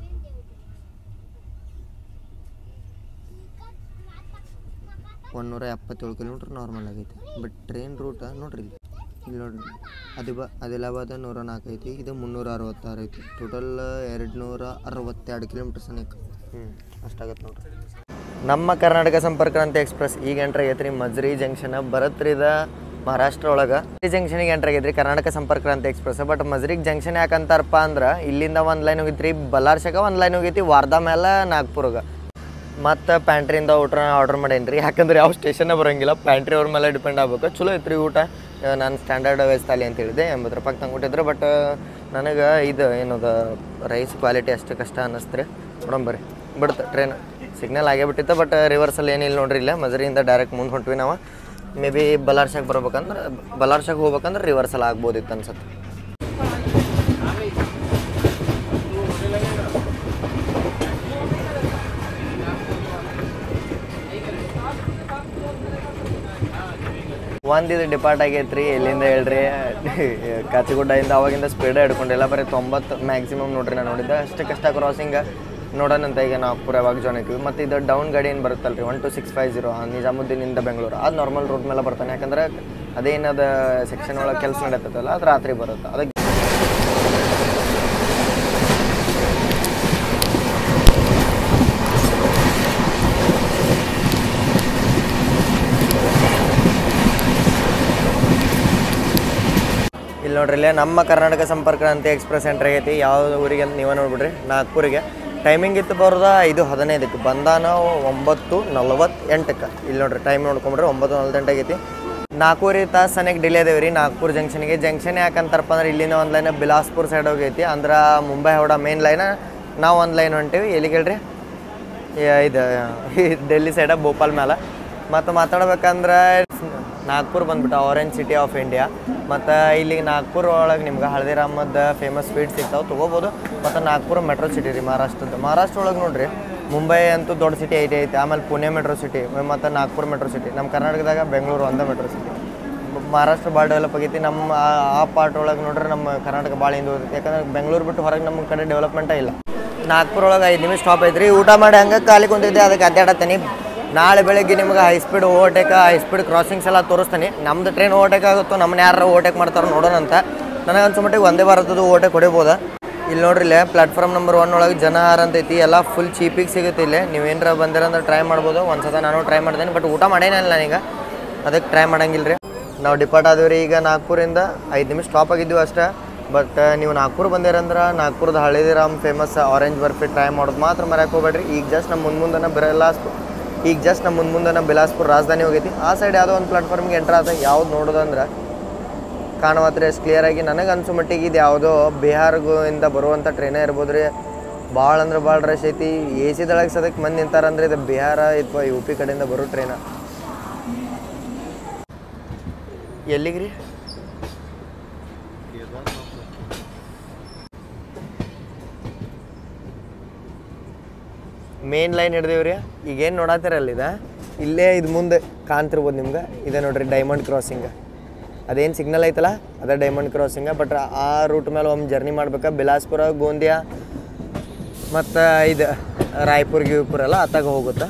ಒಂದೂರ ಎಪ್ಪತ್ತೇಳು ಕಿಲೋಮೀಟ್ರ್ ನಾರ್ಮಲ್ ಆಗೈತಿ ಬಟ್ ಟ್ರೈನ್ ರೂಟ ನೋಡ್ರಿ ಇಲ್ಲಿ ನೋಡ್ರಿ ಅದಿಬಾ ಆದಿಲಾಬಾದ್ ನೂರ ನಾಲ್ಕು ಐತಿ ಇದು ಮುನ್ನೂರ ಅರವತ್ತಾರು ಐತಿ ಟೋಟಲ್ ಎರಡು ನೂರ ಅರವತ್ತೆರಡು ಕಿಲೋಮೀಟ್ರ್ ಸನಿಕ ಹ್ಞೂ ಅಷ್ಟಾಗತ್ತೆ ನೋಡ್ರಿ ನಮ್ಮ ಕರ್ನಾಟಕ ಸಂಪರ್ಕ ಕ್ರಾಂತಿ ಎಕ್ಸ್ಪ್ರೆಸ್ ಈಗ ಎಂಟ್ರ್ ಆಗೈತೆ ರೀ ಮಜ್ರಿ ಜಂಕ್ಷನ್ ಬರತ್ರಿ ಇದು ಮಹಾರಾಷ್ಟ್ರ ಒಳಗೆ ಈ ಜಂಕ್ಷನಿಗೆ ಎಂಟ್ರ್ ಆಗೈತೆ ರೀ ಕರ್ನಾಟಕ ಸಂಪರ್ಕ ಕ್ರಾಂತಿ ಎಕ್ಸ್ಪ್ರೆಸ್ ಬಟ್ ಮಜ್ರಿಗೆ ಜಂಕ್ಷನ್ ಯಾಕಂತಾರಪ್ಪ ಅಂದ್ರೆ ಇಲ್ಲಿಂದ ಒಂದು ಲೈನ್ ಹೋಗೈತಿ ರೀ ಬಲ್ಲಾರ್ಶಾಗ ಒಂದು ಲೈನ್ ಹೋಗೈತಿ ವಾರ್ಧಾ ಮೇಲೆ ನಾಗ್ಪುರ್ಗೆ ಮತ್ತು ಪ್ಯಾಂಟ್ರಿಯಿಂದ ಊಟ ಆರ್ಡ್ರ್ ಮಾಡೇನಿ ರೀ ಯಾಕಂದ್ರೆ ಯಾವ ಸ್ಟೇಷನ್ನೇ ಬರೋಂಗಿಲ್ಲ ಪ್ಯಾಂಟ್ರಿ ಅವ್ರ ಮೇಲೆ ಡಿಪೆಂಡ್ ಆಗ್ಬೇಕು ಚಲೋ ಐತ್ರಿ ಊಟ ನಾನು ಸ್ಟ್ಯಾಂಡರ್ಡ್ ವೆಜ್ ತಾಲಿ ಅಂತ ಹೇಳಿದೆ ಎಂಬತ್ತು ರೂಪಾಯಿ ತಂಗೆ ಕೊಟ್ಟಿದ್ರು ಬಟ್ ನನಗೆ ಇದು ಏನದು ರೈಸ್ ಕ್ವಾಲಿಟಿ ಅಷ್ಟು ಕಷ್ಟ ಅನ್ನಿಸ್ತು ರೀ ನೋಡಂಬರಿ ಬಿಡ್ತು ಟ್ರೈನ್ ಸಿಗ್ನಲ್ ಆಗೇ ಬಿಟ್ಟಿತ್ತು ಬಟ್ ರಿವರ್ಸಲ್ಲಿ ಏನಿಲ್ಲ ನೋಡ್ರಿ ಇಲ್ಲ ಮಜರಿಯಿಂದ ಡೈರೆಕ್ಟ್ ಮುಂದೆ ಹೊಂಟ್ವಿ ನಾವು ಮೇ ಬಿ ಬಲ್ಲಾರ್ಶಾಗ ಬರ್ಬೇಕಂದ್ರೆ ಬಲ್ಲಾರ್ಶಾಗ ಹೋಗ್ಬೇಕಂದ್ರೆ ರಿವರ್ಸಲ್ ಆಗ್ಬೋದಿತ್ತು ಅನ್ಸುತ್ತೆ ಒಂದಿದು ಡಿಪಾರ್ಟ್ ಆಗೈತೆ ರೀ ಎಲ್ಲಿಂದ ಹೇಳ್ರಿ ಕಾಚಿಗುಡ್ಡದಿಂದ ಅವಾಗಿಂದ ಸ್ಪೀಡ್ ಹಿಡ್ಕೊಂಡಿಲ್ಲ ಬರೀ ತೊಂಬತ್ತು ಮ್ಯಾಕ್ಸಿಮಮ್ ನೋಡ್ರಿ ನಾನು ನೋಡಿದ್ದೆ ಅಷ್ಟಕ್ಕಷ್ಟ ಕ್ರಾಸಿಂಗ್ ನೋಡೋಣಂತ ಈಗ ನಾಗ್ಪುರ ಯಾವಾಗ ಜಾಯ್ನ್ ಆಗ್ತೀವಿ ಮತ್ತು ಇದು ಡೌನ್ ಗಾಡಿ ಏನು ಬರುತ್ತಲ್ಲ ರೀ one two six five zero ನಿಜಾಮುದ್ದೀನಿಂದ ಬೆಂಗಳೂರು ಅದು ನಾರ್ಮಲ್ ರೂಟ್ ಮೇಲೆ ಬರ್ತಾನೆ ಯಾಕಂದ್ರೆ ಅದೇನದು ಸೆಕ್ಷನ್ ಒಳಗೆ ಕೆಲಸ ನಡೀತದಲ್ಲ ಅದು ರಾತ್ರಿ ಬರುತ್ತೆ ಅದಕ್ಕೆ ಇಲ್ಲಿ ನೋಡ್ರಿ ಇಲ್ಲೇ ನಮ್ಮ ಕರ್ನಾಟಕ ಸಂಪರ್ಕ ಕ್ರಾಂತಿ ಎಕ್ಸ್ಪ್ರೆಸ್ ಎಂಟ್ರ್ ಆಗೈತಿ ಯಾವ ಊರಿಗೆ ಅಂತ ನೀವೇ ನೋಡ್ಬಿಡ್ರಿ ನಾಗ್ಪುರಿಗೆ ಟೈಮಿಂಗ್ ಇತ್ತು ಬರೋದ ಐದು ಹದಿನೈದಕ್ಕೆ ಬಂದಾನ ಒಂಬತ್ತು ನಲ್ವತ್ತೆಂಟಕ್ಕೆ ಇಲ್ಲಿ ನೋಡ್ರಿ ಟೈಮ್ ನೋಡ್ಕೊಂಡ್ರೆ ಒಂಬತ್ತು ನಲ್ವತ್ತೆಂಟು ಆಗೈತಿ. ನಾಲ್ಕೂವರೆ ತಾಸು ಸನಿಗೆ ಡಿಲೇ ಅದೇವೆ ರೀ ನಾಗ್ಪುರ್ ಜಂಕ್ಷನ್ಗೆ. ಜಂಕ್ಷನ್ ಯಾಕಂತಾರಪ್ಪ ಅಂದ್ರೆ ಇಲ್ಲಿನ ಒಂದು ಲೈನ್ ಬಿಲಾಸ್ಪುರ್ ಸೈಡ್ ಹೋಗೈತಿ, ಅಂದ್ರೆ ಮುಂಬೈ ಹೌಡ ಮೇನ್ ಲೈನ. ನಾವು ಒಂದು ಲೈನ್ ಹೊಂಟೀವಿ ಎಲ್ಲಿಗೆ ಹೇಳ್ರಿ, ಇದು ಡೆಲ್ಲಿ ಸೈಡ ಭೋಪಾಲ್ ಮೇಲೆ. ಮತ್ತು ಮಾತಾಡ್ಬೇಕಂದ್ರೆ ನಾಗ್ಪುರ್ ಬಂದ್ಬಿಟ್ಟು ಆರೆಂಜ್ ಸಿಟಿ ಆಫ್ ಇಂಡಿಯಾ. ಮತ್ತು ಇಲ್ಲಿ ನಾಗ್ಪುರ್ ಒಳಗೆ ನಿಮ್ಗೆ ಹಳದಿರಾಮದ ಫೇಮಸ್ ಸ್ವೀಟ್ ಸಿಗ್ತಾವೆ, ತೊಗೋಬೋದು. ಮತ್ತು ನಾಗ್ಪುರ ಮೆಟ್ರೋ ಸಿಟಿ ರೀ ಮಹಾರಾಷ್ಟ್ರದ್ದು. ಮಹಾರಾಷ್ಟ್ರ ಒಳಗೆ ನೋಡಿರಿ ಮುಂಬೈ ಅಂತೂ ದೊಡ್ಡ ಸಿಟಿ ಐತೆ ಐತೆ ಆಮೇಲೆ ಪುಣೆ ಮೆಟ್ರೋ ಸಿಟಿ ಮತ್ತು ನಾಗ್ಪುರ್ ಮೆಟ್ರೋ ಸಿಟಿ. ನಮ್ಮ ಕರ್ನಾಟಕದಾಗ ಬೆಂಗಳೂರು ಒಂದೇ ಮೆಟ್ರೋ ಸಿಟಿ. ಮಹಾರಾಷ್ಟ್ರ ಭಾಳ ಡೆವಲಪ್ ಆಗೈತಿ. ನಮ್ಮ ಆ ಪಾರ್ಟ್ ಒಳಗೆ ನೋಡ್ರಿ ನಮ್ಮ ಕರ್ನಾಟಕ ಭಾಳ ಹಿಂದೆ ಹೋಗುತ್ತೆ, ಯಾಕಂದ್ರೆ ಬೆಂಗಳೂರು ಬಿಟ್ಟು ಹೊರಗೆ ನಮ್ಮ ಕಡೆ ಡೆವಲಪ್ಮೆಂಟೇ ಇಲ್ಲ. ನಾಗ್ಪುರ ಒಳಗೆ ಐದು ನಿಮಿಷ ಸ್ಟಾಪ್ ಐತ್ರಿ. ಊಟ ಮಾಡಿ ಹಂಗೆ ಖಾಲಿ ಕುಂತಿದ್ದೆ, ಅದಕ್ಕೆ ಅಡ್ಡಾಡತ್ತೀನಿ. ನಾಳೆ ಬೆಳಗ್ಗೆ ನಿಮ್ಗೆ high speed overtake high speed crossings ಎಲ್ಲ ತೋರಿಸ್ತೀನಿ. ನಮ್ದು ಟ್ರೈನ್ ಓವರ್ಟೇಕ್ ಆಗುತ್ತೋ ನಮ್ಮನ್ನ ಯಾರು ಓವರ್ಟೇಕ್ ಮಾಡ್ತಾರೋ ನೋಡೋಣ ಅಂತ. ನನಗೆ ಅನ್ಸೋ ಮಟ್ಟಿಗೆ ಒಂದೇ ಭಾರತದ್ದು ಓವರ್ಟೇಕ್ ಹೊಡಿಬೋದಾ. ಇಲ್ಲಿ ನೋಡ್ರಿ ಇಲ್ಲೇ ಪ್ಲಾಟ್ಫಾರ್ಮ್ ನಂಬರ್ ಒನ್ ಒಳಗೆ ಜನ ಹಾರ ಅಂತೈತಿ, ಎಲ್ಲ ಫುಲ್ ಚೀಪಿಗೆ ಸಿಗುತ್ತೆ ಇಲ್ಲಿ. ನೀವೇನಾರ ಬಂದಿರಂದ್ರೆ ಟ್ರೈ ಮಾಡ್ಬೋದು. ಒಂದು ಸಲ ನಾನು ಟ್ರೈ ಮಾಡ್ತೇನೆ, ಬಟ್ ಊಟ ಮಾಡೇನಿಲ್ಲ ನಾನೀಗ, ಅದಕ್ಕೆ ಟ್ರೈ ಮಾಡಂಗಿಲ್ಲ ರೀ. ನಾವು ಡಿಪಾರ್ಟ್ ಆದೀವಿ ರೀ ಈಗ ನಾಗ್ಪುರಿಂದ. ಐದು ನಿಮಿಷ ಸ್ಟಾಪ್ ಆಗಿದ್ದೀವಿ ಅಷ್ಟೇ. ಬಟ್ ನೀವು ನಾಗ್ಪುರ ಬಂದಿರಂದ್ರೆ ನಾಗ್ಪುರದ Haldiram famous orange barfi try ಮಾಡೋದು ಮಾತ್ರ ಮರ್ಯಾಕೆ ಹೋಗ್ಬೇಡ್ರಿ. ಈಗ ಜಸ್ಟ್ ನಮ್ಮ ಮುಂದೆ ಮುಂದನ ಬಿಲಾಸ್ಪುರ್ ಈಗ ಜಸ್ಟ್ ನಮ್ಮ ಮುಂದೆ ಮುಂದನ ಬಿಲಾಸ್ಪುರ್ ರಾಜಧಾನಿ ಹೋಗೈತಿ. ಆ ಸೈಡ್ ಯಾವುದೋ ಒಂದು ಪ್ಲಾಟ್ಫಾರ್ಮ್ಗೆ ಎಂಟ್ರ್ ಆದಾಗ ಯಾವ್ದು ನೋಡೋದಂದ್ರೆ ಕಾಣುವತ್ರಿ ಅಷ್ಟು ಕ್ಲಿಯರಾಗಿ. ನನಗೆ ಅನ್ಸೋ ಮಟ್ಟಿಗೆ ಇದು ಯಾವುದೋ ಬಿಹಾರ್ಗಿಂದ ಬರುವಂಥ ಟ್ರೈನೇ ಇರ್ಬೋದು ರೀ. ಭಾಳ ಅಂದ್ರೆ ಭಾಳ ರಶ್ ಐತಿ. ಎ ಸಿದೊಳಗೆ ಸದಕ್ಕೆ ಮಂದಿ ನಿಂತಾರಂದ್ರೆ ಇದು ಬಿಹಾರ ಅಥವಾ ಯು ಪಿ ಕಡೆಯಿಂದ ಬರೋ ಟ್ರೈನ. ಎಲ್ಲಿಗೆ ರೀ? ಮೇನ್ ಲೈನ್ ಹಿಡ್ದೇವ್ರಿ. ಈಗೇನು ನೋಡತ್ತೀರಲ್ಲ ಇದು ಇಲ್ಲೇ ಇದು ಮುಂದೆ ಕಾಣ್ತಿರ್ಬೋದು ನಿಮ್ಗೆ. ಇದೆ ನೋಡ್ರಿ ಡೈಮಂಡ್ ಕ್ರಾಸಿಂಗ್. ಅದೇನು ಸಿಗ್ನಲ್ ಐತಲ್ಲ ಅದೇ ಡೈಮಂಡ್ ಕ್ರಾಸಿಂಗ. ಬಟ್ ಆ ರೂಟ್ ಮೇಲೆ ಒಮ್ಮೆ ಜರ್ನಿ ಮಾಡ್ಬೇಕಾ ಬಿಲಾಸ್ಪುರ ಗೋಂದಿಯಾ ಮತ್ತು ಇದು ರಾಯ್ಪುರ್ ಗಿವ್ಪುರ ಎಲ್ಲ ಅತ್ತಾಗ ಹೋಗುತ್ತೆ.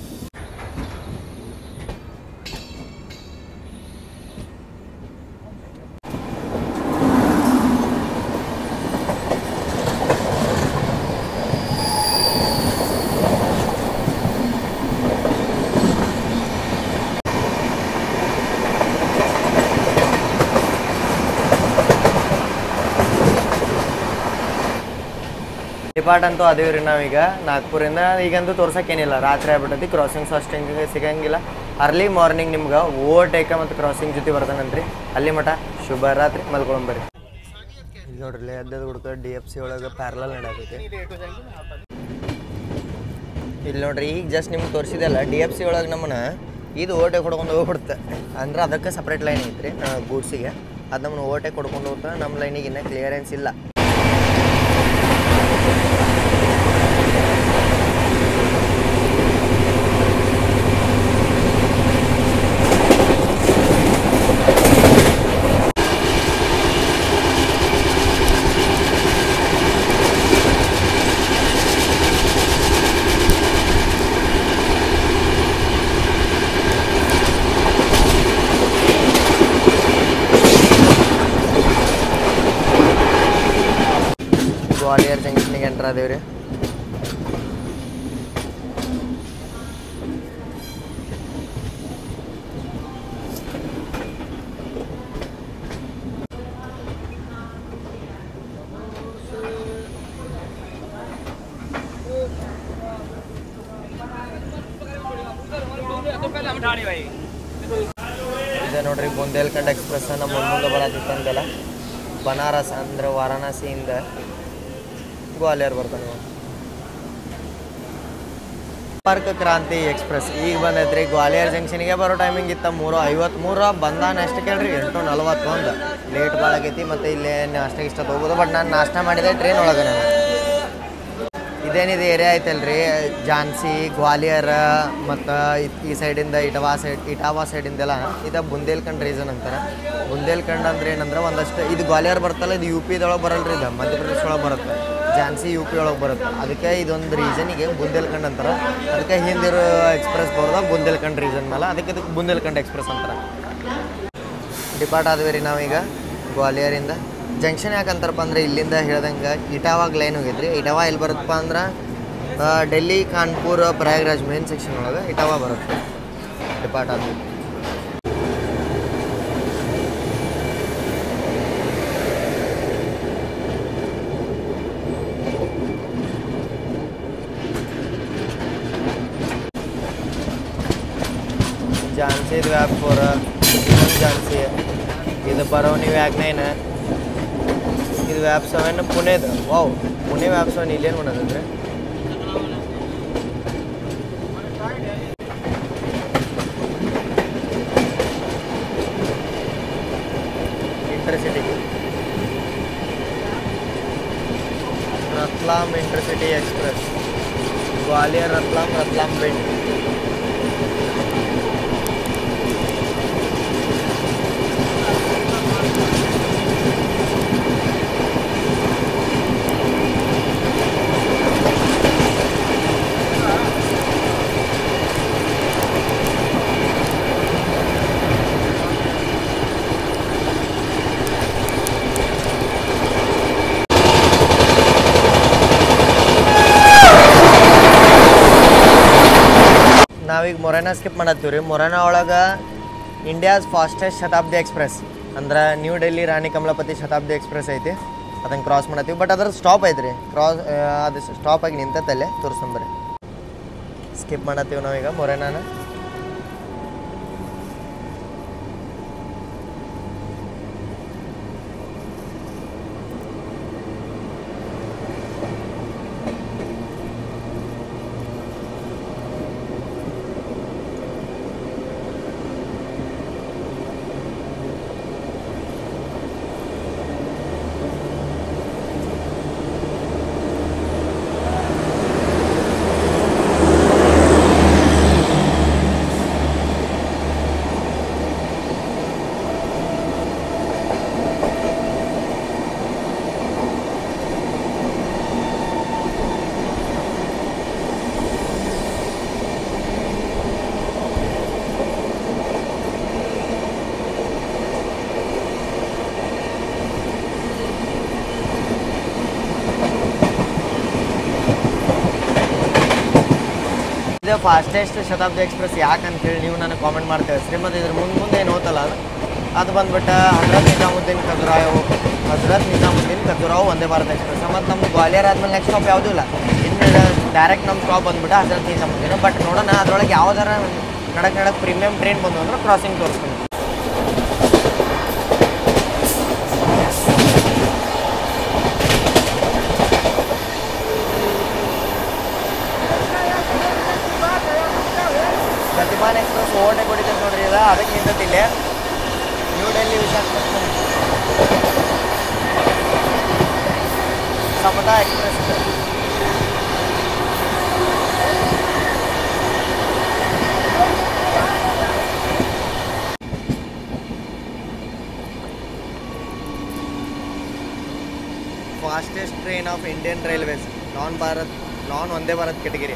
ಡಿಪಾರ್ಟ್ ಅಂತೂ ಅದೇವಿ ರೀ ನಾವೀಗ ನಾಗ್ಪುರಿಂದ. ಈಗಂತೂ ತೋರ್ಸೋಕ್ಕೇನಿಲ್ಲ, ರಾತ್ರಿ ಆಗ್ಬಿಟ್ಟೈತಿ. ಕ್ರಾಸಿಂಗ್ಸು ಅಷ್ಟು ಹಿಂಗೆ ಸಿಗಂಗಿಲ್ಲ. ಅರ್ಲಿ ಮಾರ್ನಿಂಗ್ ನಿಮ್ಗೆ ಓವರ್ಟೇಕ ಮತ್ತು ಕ್ರಾಸಿಂಗ್ ಜೊತೆ ಬರ್ತಾನಂತ್ರಿ. ಅಲ್ಲಿ ಮಠ ಶುಭ ರಾತ್ರಿ, ಮಲ್ಕೊಳಂಬರಿ. ಇಲ್ಲಿ ನೋಡ್ರಿ ಅದ್ದದ ಹುಡ್ಕ ಡಿ ಎಫ್ ಸಿ ಒಳಗೆ ಪ್ಯಾರಲಲ್ ನಡಕೈತಿ. ಇಲ್ಲಿ ನೋಡ್ರಿ ಈಗ ಜಸ್ಟ್ ನಿಮ್ಗೆ ತೋರಿಸಿದೆಲ್ಲ ಡಿ ಎಫ್ ಸಿ ಒಳಗೆ ನಮ್ಮನ್ನ ಇದು ಓವರ್ಟೇಕ್ ಹೊಡ್ಕೊಂಡು ಹೋಗ್ಬಿಡುತ್ತೆ. ಅಂದ್ರೆ ಅದಕ್ಕೆ ಸಪ್ರೇಟ್ ಲೈನ್ ಐತ್ರಿ ಗೂಡ್ಸಿಗೆ. ಅದು ನಮ್ಮನ್ನು ಓವರ್ಟೇಕ್ ಹೊಡ್ಕೊಂಡು ಹೋಗ್ತಾ ನಮ್ಮ ಲೈನಿಗೆ ಇನ್ನೂ ಕ್ಲಿಯರೆನ್ಸ್ ಇಲ್ಲ. ಗ್ವಾಲಿಯರ್ ಜಂಕ್ಷನ್ಗೆ ಎಂಟ್ರ್ ಆದೇವ್ರಿ. ಇದೆ ನೋಡ್ರಿ ಬುಂದೇಲ್ಖಂಡ್ ಎಕ್ಸ್ಪ್ರೆಸ್ ನಮ್ಮ ಮುಂದೆ ಬರತ್ತಿತ್ತಂದೆಲ್ಲ. ಬನಾರಸ್ ಅಂದ್ರೆ ವಾರಾಣಸಿಯಿಂದ ಗ್ವಾಲಿಯರ್ ಬರ್ತಾನೆ. ಸಂಪರ್ಕ ಕ್ರಾಂತಿ ಎಕ್ಸ್ಪ್ರೆಸ್ ಈಗ ಬಂದೈತ್ರಿ. ಗ್ವಾಲಿಯರ್ ಜಂಕ್ಷನ್ಗೆ ಬರೋ ಟೈಮಿಂಗ್ ಇತ್ತು ಮೂರು ಐವತ್ತ್ಮೂರು. ಬಂದಾನ ಎಷ್ಟು ಕೇಳ್ರಿ ಎಂಟು ನಲ್ವತ್ತೊಂದು. ಲೇಟ್ ಭಾಳ ಆಗೈತಿ. ಮತ್ತು ಇಲ್ಲೇ ನಾಷ್ಟಾಗೆ ಇಷ್ಟ ತೊಗೋಬೋದು. ಬಟ್ ನಾನು ನಾಷ್ಟ ಮಾಡಿದೆ ಟ್ರೈನ್ ಒಳಗೆ. ನಾನು ಇದೇನಿದೆ ಏರಿಯಾ ಐತಲ್ರಿ ಝಾನ್ಸಿ ಗ್ವಾಲಿಯರ್ ಮತ್ತು ಈ ಸೈಡಿಂದ ಇಟಾವಾ ಸೈಡ್ ಇಟಾವಾ ಸೈಡಿಂದೆಲ್ಲ ಇದು ಬುಂದೇಲ್ಖಂಡ್ ರೀಜನ್ ಅಂತಾರೆ. ಬುಂದೇಲ್ಖಂಡ್ ಅಂದ್ರೆ ಏನಂದ್ರೆ ಒಂದಷ್ಟು ಇದು ಗ್ವಾಲಿಯರ್ ಬರ್ತಲ್ಲ, ಇದು ಯು ಪಿದೊಳಗೆ ಬರಲ್ರಿ, ಇದು ಮಧ್ಯಪ್ರದೇಶ ಒಳಗೆ ಬರುತ್ತೆ. ಝಾನ್ಸಿ ಯು ಪಿ ಒಳಗೆ ಬರುತ್ತೆ. ಅದಕ್ಕೆ ಇದೊಂದು ರೀಜನಿಗೆ ಬುಂದೇಲ್ಖಂಡ್ ಅಂತಾರೆ. ಅದಕ್ಕೆ ಹಿಂದಿರೋ ಎಕ್ಸ್ಪ್ರೆಸ್ ಬರೋದ ಬುಂದೇಲ್ಖಂಡ್ ರೀಜನ್ ಮೇಲೆ, ಅದಕ್ಕೆ ಇದಕ್ಕೆ ಬುಂದೇಲ್ಖಂಡ್ ಎಕ್ಸ್ಪ್ರೆಸ್ ಅಂತಾರೆ. ಡಿಪಾರ್ಟ್ ಆದ್ವಿ ರೀ ನಾವೀಗ ಗ್ವಾಲಿಯರಿಂದ. ಜಂಕ್ಷನ್ ಯಾಕಂತಾರಪ್ಪ ಅಂದ್ರೆ ಇಲ್ಲಿಂದ ಹೇಳ್ದಂಗೆ ಇಟಾವಾಗ ಲೈನ್ ಹೋಗಿದ್ರಿ. ಇಟಾವಾ ಎಲ್ಲಿ ಬರುತ್ತಪ್ಪ ಅಂದ್ರೆ ಡೆಲ್ಲಿ ಕಾನ್ಪುರ್ ಪ್ರಯಾಗ್ರಾಜ್ ಮೇನ್ ಸೆಕ್ಷನ್ ಒಳಗೆ ಇಟಾವಾ ಬರುತ್ತೆ. ಡಿಪಾರ್ಟ್ ಆದ್ವಿ. ಇದು ವ್ಯಾಪ್ ಫೋರ್, ಇದೊಂದು ಝಾನ್ಸಿ, ಇದು ಬರೌನಿ ವ್ಯಾಗ್ ನೈನ್, ಇದು ವ್ಯಾಪ್ ಸೆವೆನ್ ಪುಣೆದು. ವಾವ್, ಪುಣೆ ವ್ಯಾಪ್ ಸೆವೆನ್ ಇಲ್ಲೇನು ಮಾಡೋದಂದ್ರೆ intercity Ratlam intercity express, Gwalior Ratlam, Ratlam Bhind. ನಾವೀಗ ಮೊರೆನಾ ಸ್ಕಿಪ್ ಮಾಡತ್ತೀವಿ ರೀ. ಮೊರೆನಾ ಒಳಗೆ ಇಂಡಿಯಾಸ್ ಫಾಸ್ಟೆಸ್ಟ್ ಶತಾಬ್ದಿ ಎಕ್ಸ್ಪ್ರೆಸ್ ಅಂದ್ರೆ ನ್ಯೂ ಡೆಲ್ಲಿ ರಾಣಿ ಕಮಲಾಪತಿ ಶತಾಬ್ದಿ ಎಕ್ಸ್ಪ್ರೆಸ್ ಐತಿ, ಅದನ್ನು ಕ್ರಾಸ್ ಮಾಡತ್ತೀವಿ. ಬಟ್ ಅದ್ರ ಸ್ಟಾಪ್ ಐತೆ ರೀ, ಕ್ರಾಸ್ ಅದು ಸ್ಟಾಪ್ ಆಗಿ ನಿಂತಲ್ಲೇ ತೋರಿಸ್ಕೊಂಬರಿ. ಸ್ಕಿಪ್ ಮಾಡತ್ತೀವಿ ನಾವೀಗ ಮೊರೆನಾನ. ಫಾಸ್ಟೆಸ್ಟ್ ಶತಾಬ್ದಿ ಎಕ್ಸ್ಪ್ರೆಸ್ ಯಾಕಂತೇಳಿ ನೀವು ನನಗೆ ಕಾಮೆಂಟ್ ಮಾಡ್ತೇವೆ ಶ್ರೀ. ಮತ್ತು ಇದ್ರ ಮುಂದೆ ಮುಂದೆ ಏನು ಹೋತಲ್ಲ ಅದು ಅದು ಬಂದ್ಬಿಟ್ಟು ಹಜರತ್ ನಿಜಾಮುದ್ದೀನ್ ಖಜುರಾಹೋ ಹಜರತ್ ನಿಜಾಮುದ್ದೀನ್ ಖಜುರಾಹೋ ವಂದೇ ಭಾರತ್ ಎಕ್ಸ್ಪ್ರೆಸ್. ಮತ್ತು ನಮ್ದು ಗ್ವಾಲಿಯರ್ ಆದ್ಮೇಲೆ ನೆಕ್ಸ್ಟ್ ಸ್ಟಾಪ್ ಯಾವುದೂ ಇಲ್ಲ, ಇನ್ನು ಡೈರೆಕ್ಟ್ ನಮ್ಮ ಸ್ಟಾಪ್ ಬಂದ್ಬಿಟ್ಟು ಹಜರತ್ ನಿಜಾಮುದ್ದೀನ್. ಬಟ್ ನೋಡೋಣ ಅದರೊಳಗೆ ಯಾವ್ದಾರ ನಡಕ್ಕೆ ನಡಕ್ಕೆ ಪ್ರೀಮಿಯಂ ಟ್ರೈನ್ ಬಂದು ಅಂದ್ರೆ ಕ್ರಾಸಿಂಗ್ ತೋರಿಸ್ತೀನಿ. ಗತಿಮಾನ್ ಎಕ್ಸ್ಪ್ರೆಸ್ ಓವರ್ಟೇಕ್ ಹೊಡಿತೈತೆ ನೋಡ್ರಿ, ಇದು ಅದಕ್ಕೆ ನಿಂತೈತಿ ಇಲ್ಲಿ New Delhi Visakhapatnam. Samata express fastest train of Indian railways, non Bharat non Vande Bharat category.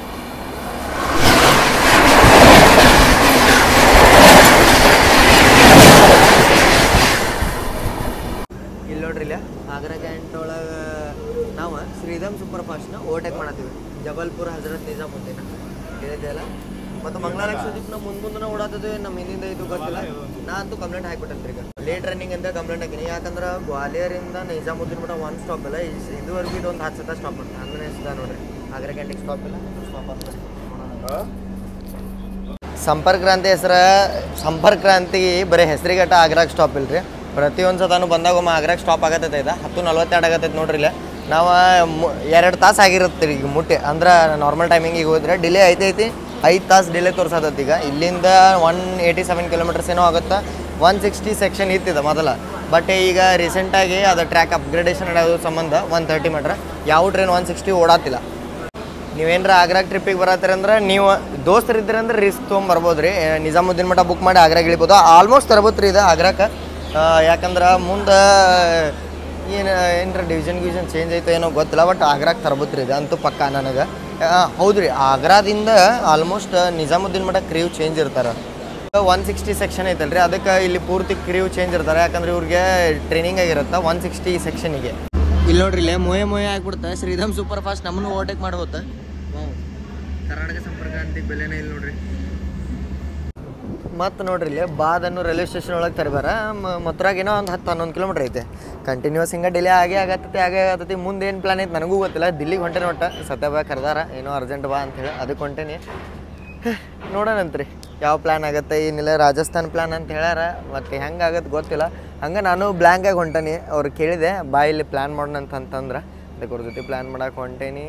ಇಲ್ಲಿ ನೋಡ್ರಿ ಇಲ್ಲ ಆಗ್ರಾ ಕ್ಯಾಂಟ್ ಒಳಗೆ ನಾವು ಶ್ರೀಧಮ್ ಸೂಪರ್ ಫಾಸ್ಟ್ನ ಓವರ್ಟೇಕ್ ಮಾಡತ್ತೀವಿ. ಜಬಲ್ಪುರ್ ಹಜರತ್ ನಿಜಾಮುದ್ದೀನ್ ಹೇಳಿದೆಯಲ್ಲ. ಮತ್ತು ಮಂಗಳಾರ ಎಕ್ಸ್ಪ್ರೆಸ್ ನಾವು ಮುಂದೆ ಮುಂದೆ ಓಡಾತದೆ, ನಮ್ಮ ಹಿಂದಿಂದ ಇದು ಗೊತ್ತಿಲ್ಲ. ನಾ ಅಂತೂ ಕಂಪ್ಲೇಂಟ್ ಹಾಕ್ಬಿಟ್ಟಂತ್ರಿ ಈಗ ಲೇಟ್ ರನ್ನಿಂಗ್ ಅಂತ ಕಂಪ್ಲೇಂಟ್ ಹಾಕಿನಿ. ಯಾಕಂದ್ರೆ ಗ್ವಾಲಿಯರಿಂದ ನಿಜಾಮುದ್ದೀನ್ ಬಿಟ್ಟು ಒಂದು ಸ್ಟಾಪ್ ಇಲ್ಲ, ಇದುವರೆಗೂ ಇದು ಒಂದು ಹತ್ತು ಸತ ಸ್ಟಾಪ್ ಮಾಡ್ತಾರೆ. ಹನ್ನೊಂದನೇ ಸತ ನೋಡ್ರಿ ಆಗ್ರಾ ಕ್ಯಾಂಟಿಗೆ ಸ್ಟಾಪ್ ಇಲ್ಲ, ಸ್ಟಾಪ್ ಆಗ್ತದೆ. ಸಂಪರ್ಕ್ ಕ್ರಾಂತಿ ಹೆಸರು ಸಂಪರ್ಕ್ ಕ್ರಾಂತಿ ಬರೀ ಹೆಸರಿಗಟ್ಟ ಆಗ್ರಾಗ ಸ್ಟಾಪ್ ಇಲ್ಲ ರೀ. ಪ್ರತಿಯೊಂದು ಸತಾನು ಬಂದಾಗ ಒಮ್ಮೆ ಆಗ್ರಾಗ ಸ್ಟಾಪ್ ಆಗತ್ತೈತೆ. ಇದು ಹತ್ತು ನಲ್ವತ್ತೆರಡು ಆಗತ್ತೈತೆ ನೋಡ್ರಿ ಇಲ್ಲ. ನಾವು ಎರಡು ತಾಸು ಆಗಿರುತ್ತೆ ಈಗ ಮುಟ್ಟಿ ಅಂದ್ರೆ ನಾರ್ಮಲ್ ಟೈಮಿಂಗಿಗೆ ಹೋದ್ರೆ ಡಿಲೇ ಐತೈತಿ, ಐದು ತಾಸು ಡಿಲೇ ತೋರಿಸತ್ತೈತಿ. ಈಗ ಇಲ್ಲಿಂದ ಒನ್ ಏಯ್ಟಿ ಸೆವೆನ್ ಕಿಲೋಮೀಟರ್ಸ್ ಏನೋ ಆಗುತ್ತೆ. ಒನ್ ಸಿಕ್ಸ್ಟಿ ಸೆಕ್ಷನ್ ಇತ್ತಿದೆ ಮೊದಲ, ಬಟ್ ಈಗ ರೀಸೆಂಟಾಗಿ ಅದು ಟ್ರ್ಯಾಕ್ ಅಪ್ಗ್ರೇಡೇಷನ್ ನಡೆಯೋದು ಸಂಬಂಧ ಒನ್ ತರ್ಟಿ ಮೀಟ್ರ್ ಯಾವ ಟ್ರೈನ್ ಒನ್ ಸಿಕ್ಸ್ಟಿ ಓಡಾತಿಲ್ಲ. ನೀವೇನರ ಆಗ್ರಾಗ ಟ್ರಿಪ್ಪಿಗೆ ಬರತ್ತೀರಂದ್ರೆ ನೀವು ದೋಸ್ತರು ಇದ್ದೀರಿ ಅಂದ್ರೆ ರಿಸ್ಕ್ ತೊಗೊಂಬರ್ಬೋದು ರೀ. ನಿಜಾಮುದ್ದೀನ್ ಮಠ ಬುಕ್ ಮಾಡಿ ಆಗ್ರಾಗ ಇಳಿಬೋದು. ಆಲ್ಮೋಸ್ಟ್ ತರಬೋದು ರೀ ಇದು ಆಗ್ರಾಕ್ಕೆ. ಯಾಕಂದ್ರೆ ಮುಂದೆ ಏನು ಏನರ ಡಿವಿಷನ್ ಗಿವಿಷನ್ ಚೇಂಜ್ ಐತೆ ಏನೋ ಗೊತ್ತಿಲ್ಲ, ಬಟ್ ಆಗ್ರಾಗ ತರಬೋದು ರೀ ಇದು ಅಂತೂ ಪಕ್ಕ ನನಗೆ. ಹೌದು ರೀ, ಆಗ್ರಾದಿಂದ ಆಲ್ಮೋಸ್ಟ್ ನಿಜಾಮುದ್ದೀನ್ ಮಠ ಕ್ರೀವ್ ಚೇಂಜ್ ಇರ್ತಾರೆ. ಒನ್ ಸಿಕ್ಸ್ಟಿ ಸೆಕ್ಷನ್ ಐತಲ್ಲ ರೀ, ಅದಕ್ಕೆ ಇಲ್ಲಿ ಪೂರ್ತಿ ಕ್ರೀವ್ ಚೇಂಜ್ ಇರ್ತಾರೆ. ಯಾಕಂದ್ರೆ ಇವ್ರಿಗೆ ಟ್ರೈನಿಂಗ್ ಆಗಿರುತ್ತೆ ಒನ್ ಸಿಕ್ಸ್ಟಿ ಸೆಕ್ಷನಿಗೆ. ಇಲ್ಲಿ ನೋಡ್ರಿ ಇಲ್ಲೇ ಮೊಯೆ ಮೊಯೆ ಆಗ್ಬಿಡುತ್ತೆ. ಶ್ರೀಧಮ್ ಸೂಪರ್ ಫಾಸ್ಟ್ ನಮ್ಮನ್ನು ಓವರ್ಟೇಕ್ ಮಾಡಿ ಹೋಗುತ್ತೆ. ಕರ್ನಾಟಕ ಸಂಪರ್ಕ ಕ್ರಾಂತಿ ಬೆಲೆನೇ ಇಲ್ಲಿ ನೋಡ್ರಿ. ಮತ್ತು ನೋಡ್ರಿ ಇಲ್ಲಿ ಬಾದನ್ನು ರೈಲ್ವೆ ಸ್ಟೇಷನ್ ಒಳಗೆ ತರಬಾರ ಮಥುರಾಗೇನೋ ಒಂದು ಹತ್ತು ಹನ್ನೊಂದು ಕಿಲೋಮೀಟ್ರ್ ಐತೆ. ಕಂಟಿನ್ಯೂಸ್ ಹಿಂಗೆ ಡಿಲೇ ಆಗೇ ಆಗತ್ತೈತಿ ಆಗೇ ಆಗತ್ತೈತಿ. ಮುಂದೆ ಏನು ಪ್ಲಾನ್ ಐತೆ ನನಗೂ ಗೊತ್ತಿಲ್ಲ. ದಿಲ್ಲಿಗೆ ಹೊಂಟೇನೆ ಒಟ್ಟು ಸತ್ಯ ಬಾ ಕರೆದಾರ ಏನೋ ಅರ್ಜೆಂಟ್ ಬಾ ಅಂಥೇಳಿ ಅದಕ್ಕೆ ಹೊಂಟೇನಿ. ನೋಡೋಣಂತ್ರಿ. ಯಾವ ಪ್ಲ್ಯಾನ್ ಆಗುತ್ತೆ ಏನಿಲ್ಲ ರಾಜಸ್ಥಾನ್ ಪ್ಲ್ಯಾನ್ ಅಂತ ಹೇಳ್ಯಾರ ಮತ್ತು ಹೆಂಗೆ ಆಗುತ್ತೆ ಗೊತ್ತಿಲ್ಲ. ಹಂಗೆ ನಾನು ಬ್ಲ್ಯಾಂಕಾಗಿ ಹೊಂಟೇನಿ. ಅವ್ರು ಕೇಳಿದೆ ಬಾ ಇಲ್ಲಿ ಪ್ಲ್ಯಾನ್ ಮಾಡೋಣ ಅಂತಂತಂದ್ರೆ ಅದಕ್ಕೆ ಅವ್ರ ಜೊತೆ ಪ್ಲ್ಯಾನ್ ಮಾಡಕ್ಕೆ ಹೊಂಟೇನಿ.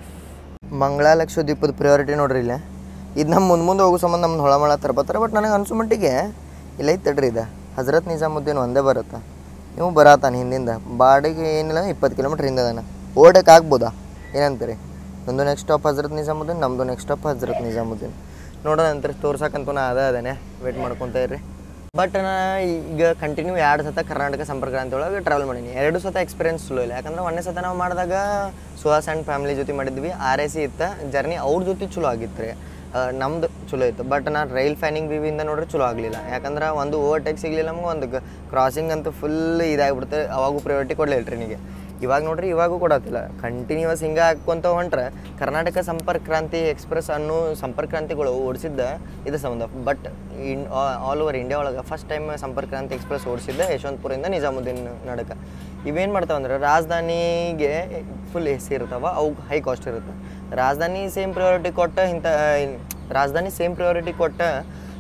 ಮಂಗಳ ಲಕ್ಷದ್ವೀಪದ ಪ್ರಿಯಾರಿಟಿ ನೋಡ್ರಿ ಇಲ್ಲೇ. ಇದು ನಮ್ಮ ಮುಂದೆ ಮುಂದೆ ಹೋಗೋ ಸಂಬಂಧ ನಮ್ದು ಹೊಳಮಳ ತರ್ಬತ್ತಾರೆ. ಬಟ್ ನನಗೆ ಅನ್ಸೋ ಮಟ್ಟಿಗೆ ಇಲ್ಲ ಐತೆ ತಡ್ರಿ ಇದು ಹಜರತ್ ನಿಜಾಮುದ್ದೀನ್ ಒಂದೇ ಬರುತ್ತೆ. ನೀವು ಬರತ್ತಾನೆ ಹಿಂದಿಂದ ಬಾಡಿಗೆ ಏನಿಲ್ಲ ಇಪ್ಪತ್ತು ಕಿಲೋಮೀಟ್ರ್ ಹಿಂದದಾನ ಓಡಕ್ಕೆ ಆಗ್ಬೋದಾ ಏನಂತೀರಿ? ನಮ್ಮದು ನೆಕ್ಸ್ಟ್ ಸ್ಟಾಪ್ ಹಜರತ್ ನಿಜಾಮುದ್ದೀನ್, ನಮ್ಮದು ನೆಕ್ಸ್ಟ್ ಸ್ಟಾಪ್ ಹಜರತ್ ನಿಜಾಮುದ್ದೀನ್. ನೋಡೋಣ ಅಂತಾರೆ ತೋರ್ಸಕ್ಕಂತೂ ನಾ ಅದ ಅದೇನೆ ವೇಟ್ ಮಾಡ್ಕೊತಾ ಇರ್ರಿ. ಬಟ್ ನಾ ಈಗ ಕಂಟಿನ್ಯೂ ಎರಡು ಸತ ಕರ್ನಾಟಕ ಸಂಪರ್ಕ ಕ್ರಾಂತಿ ಒಳಗೆ ಟ್ರಾವೆಲ್ ಮಾಡೀನಿ. ಎರಡು ಸತ ಎಕ್ಸ್ಪೀರಿಯನ್ಸ್ ಚಲೋ ಇಲ್ಲ. ಯಾಕಂದ್ರೆ ಒಂದೇ ಸತ ನಾವು ಮಾಡಿದಾಗ ಸುಹಾಸ್ ಆ್ಯಂಡ್ ಫ್ಯಾಮಿಲಿ ಜೊತೆ ಮಾಡಿದ್ವಿ. ಆರ್ ಎ ಸಿ ಇತ್ತು ಜರ್ನಿ, ಅವ್ರ ಜೊತೆ ಚಲೋ ಆಗಿತ್ತು ರೀ. ನಮ್ದು ಚಲೋ ಇತ್ತು. ಬಟ್ ನಾನು ರೈಲ್ ಫ್ಯಾನಿಂಗ್ ವಿವಿಯಿಂದ ನೋಡ್ರಿ ಚಲೋ ಆಗಲಿಲ್ಲ. ಯಾಕಂದ್ರೆ ಒಂದು ಓವರ್ಟೇಕ್ ಸಿಗಲಿಲ್ಲ ನಮ್ಗೆ, ಒಂದು ಕ್ರಾಸಿಂಗ್ ಅಂತೂ ಫುಲ್ ಇದಾಗಿಬಿಡುತ್ತೆ. ಅವಾಗೂ ಪ್ರಯಾರಿಟಿ ಕೊಡಲಿಲ್ಲ ಟ್ರೈನಿಗೆ. ಇವಾಗ ನೋಡ್ರಿ ಇವಾಗೂ ಕೊಡತ್ತಿಲ್ಲ. ಕಂಟಿನ್ಯೂಸ್ ಹಿಂಗೆ ಹಾಕ್ಕೊಂತ ಹೊಂಟ್ರೆ ಕರ್ನಾಟಕ ಸಂಪರ್ಕ ಕ್ರಾಂತಿ ಎಕ್ಸ್ಪ್ರೆಸ್ ಅನ್ನೋ ಸಂಪರ್ಕ ಕ್ರಾಂತಿಗಳು ಓಡಿಸಿದ್ದ ಇದು ಸಂಬಂಧ. But in all over India ಒಳಗೆ first time Sampark Kranti express ಓಡಿಸಿದ್ದ ಯಶವಂತಪುರದಿಂದ Nizamuddin ನಡಕ. ಇವೇನು ಮಾಡ್ತಾವೆ ಅಂದ್ರೆ ರಾಜಧಾನಿಗೆ ಫುಲ್ ಎ ಸಿ ಇರ್ತಾವೆ, ಅವು ಹೈ ಕಾಸ್ಟ್ ಇರುತ್ತೆ. ರಾಜಧಾನಿ ಸೇಮ್ ಪ್ರಿಯಾರಿಟಿ ಕೊಟ್ಟು ಇಂಥ ರಾಜಧಾನಿ ಸೇಮ್ ಪ್ರಿಯಾರಿಟಿ ಕೊಟ್ಟು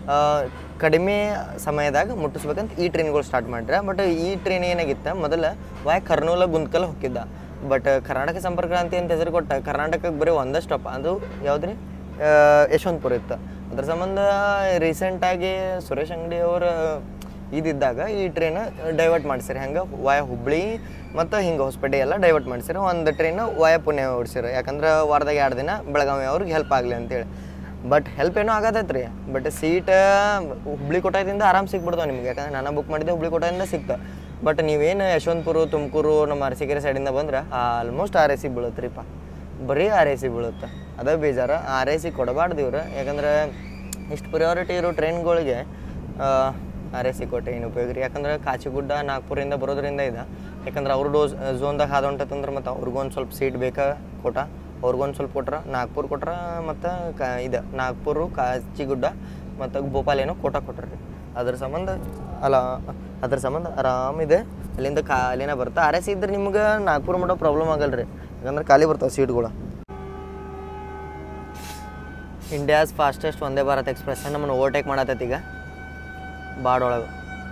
ಕಡಿಮೆ ಸಮಯದಾಗ ಮುಟ್ಟಿಸ್ಬೇಕಂತ ಈ ಟ್ರೈನ್ಗಳು ಸ್ಟಾರ್ಟ್ ಮಾಡ್ರೆ. ಬಟ್ ಈ ಟ್ರೈನ್ ಏನಾಗಿತ್ತು ಮೊದಲು ವಾಯ್ ಕರ್ನೂಲ ಗುಂತ್ಕಲ್ ಹೋಗಿದ್ದ. ಬಟ್ ಕರ್ನಾಟಕ ಸಂಪರ್ಕ ಕ್ರಾಂತಿ ಅಂತ ಹೆಸರು ಕೊಟ್ಟ ಕರ್ನಾಟಕಕ್ಕೆ ಬರೀ ಒಂದೇ ಸ್ಟಾಪ್, ಅದು ಯಾವ್ದು ರೀ ಯಶವಂತಪುರ ಇತ್ತು. ಅದ್ರ ಸಂಬಂಧ ರೀಸೆಂಟಾಗಿ ಸುರೇಶ್ ಅಂಗಡಿ ಅವರ ಇದಿದ್ದಾಗ ಈ ಟ್ರೈನ್ ಡೈವರ್ಟ್ ಮಾಡಿಸಿರಿ. ಹಂಗೆ ವಾಯ ಹುಬ್ಬಳ್ಳಿ ಮತ್ತು ಹಿಂಗೆ ಹೊಸಪೇಟೆ ಎಲ್ಲ ಡೈವರ್ಟ್ ಮಾಡಿಸಿರಿ. ಒಂದು ಟ್ರೈನ್ ವಾಯ ಪುಣೆ ಓಡಿಸಿರಿ. ಯಾಕಂದ್ರೆ ವಾರದಾಗ ಎರಡು ದಿನ ಬೆಳಗಾವಿ ಅವ್ರಿಗೆ ಹೆಲ್ಪ್ ಆಗಲಿ ಅಂತೇಳಿ. ಬಟ್ ಹೆಲ್ಪ್ ಏನೋ ಆಗತೈತೆ ರೀ. ಬಟ್ ಸೀಟ್ ಹುಬ್ಳಿ ಕೋಟದಿಂದ ಆರಾಮ್ ಸಿಕ್ಬಿಡ್ತಾವೆ ನಿಮ್ಗೆ. ಯಾಕಂದ್ರೆ ನಾನು ಬುಕ್ ಮಾಡಿದ್ದೆ ಹುಬ್ಳಿ ಕೋಟದಿಂದ ಸಿಕ್ತ. ಬಟ್ ನೀವೇನು ಯಶವಂತಪುರ ತುಮಕೂರು ನಮ್ಮ ಅರಸೀಕೆರೆ ಸೈಡಿಂದ ಬಂದ್ರೆ ಆಲ್ಮೋಸ್ಟ್ ಆರ್ ಎ ಸಿ ಬೀಳುತ್ತೆ ರೀಪ್ಪ. ಬರೀ ಆರ್ ಎ ಸಿ ಬೀಳುತ್ತೆ. ಅದೇ ಬೇಜಾರು. ಆರ್ ಎ ಸಿ ಕೊಡಬಾರ್ದು ಇವ್ರು. ಯಾಕಂದ್ರೆ ಇಷ್ಟು ಪ್ರಿಯಾರಿಟಿ ಇರೋ ಟ್ರೈನ್ಗಳಿಗೆ ಆರ್ ಎ ಸಿ ಕೊಟ್ಟೆ ಏನು ಉಪಯೋಗ ರೀ. ಯಾಕಂದ್ರೆ ಕಾಚಿಗುಡ್ಡ ನಾಗ್ಪುರಿಂದ ಬರೋದ್ರಿಂದ ಇದೆ. ಯಾಕಂದ್ರೆ ಅವ್ರ ಡೋಸ್ ಝೋನ್ದಾಗ ಹಾದು ಹೊಂಟತ್ತಂದ್ರೆ ಮತ್ತು ಅವ್ರಿಗೊಂದು ಸ್ವಲ್ಪ ಸೀಟ್ ಬೇಕಾ ಕೋಟ, ಅವ್ರಿಗೊಂದು ಸ್ವಲ್ಪ ಕೊಟ್ರೆ ನಾಗ್ಪುರ್ ಕೊಟ್ರೆ ಮತ್ತು ಕಾ ಇದು ನಾಗ್ಪುರು ಕಾಚಿಗುಡ್ಡ ಮತ್ತು ಭೋಪಾಲ್ ಏನೋ ಕೋಟ ಕೊಟ್ರಿ. ಅದ್ರ ಸಂಬಂಧ ಅಲ್ಲ ಅದ್ರ ಸಂಬಂಧ ಆರಾಮಿದೆ. ಅಲ್ಲಿಂದ ಖಾಲಿನ ಬರ್ತಾ ಆರ್ ಎ ಸಿ ಇದ್ರೆ ನಿಮ್ಗೆ ನಾಗ್ಪುರ ಮಾಡೋ ಪ್ರಾಬ್ಲಮ್ ಆಗಲ್ಲ ರೀ. ಯಾಕಂದ್ರೆ ಖಾಲಿ ಬರ್ತಾವೆ ಸೀಟ್ಗಳು. India's fastest Vande Bharat express ನಮ್ಮನ್ನು ಓವರ್ಟೇಕ್ ಮಾಡತ್ತೈತಿ ಈಗ ಬಾಡೊಳಗೆ.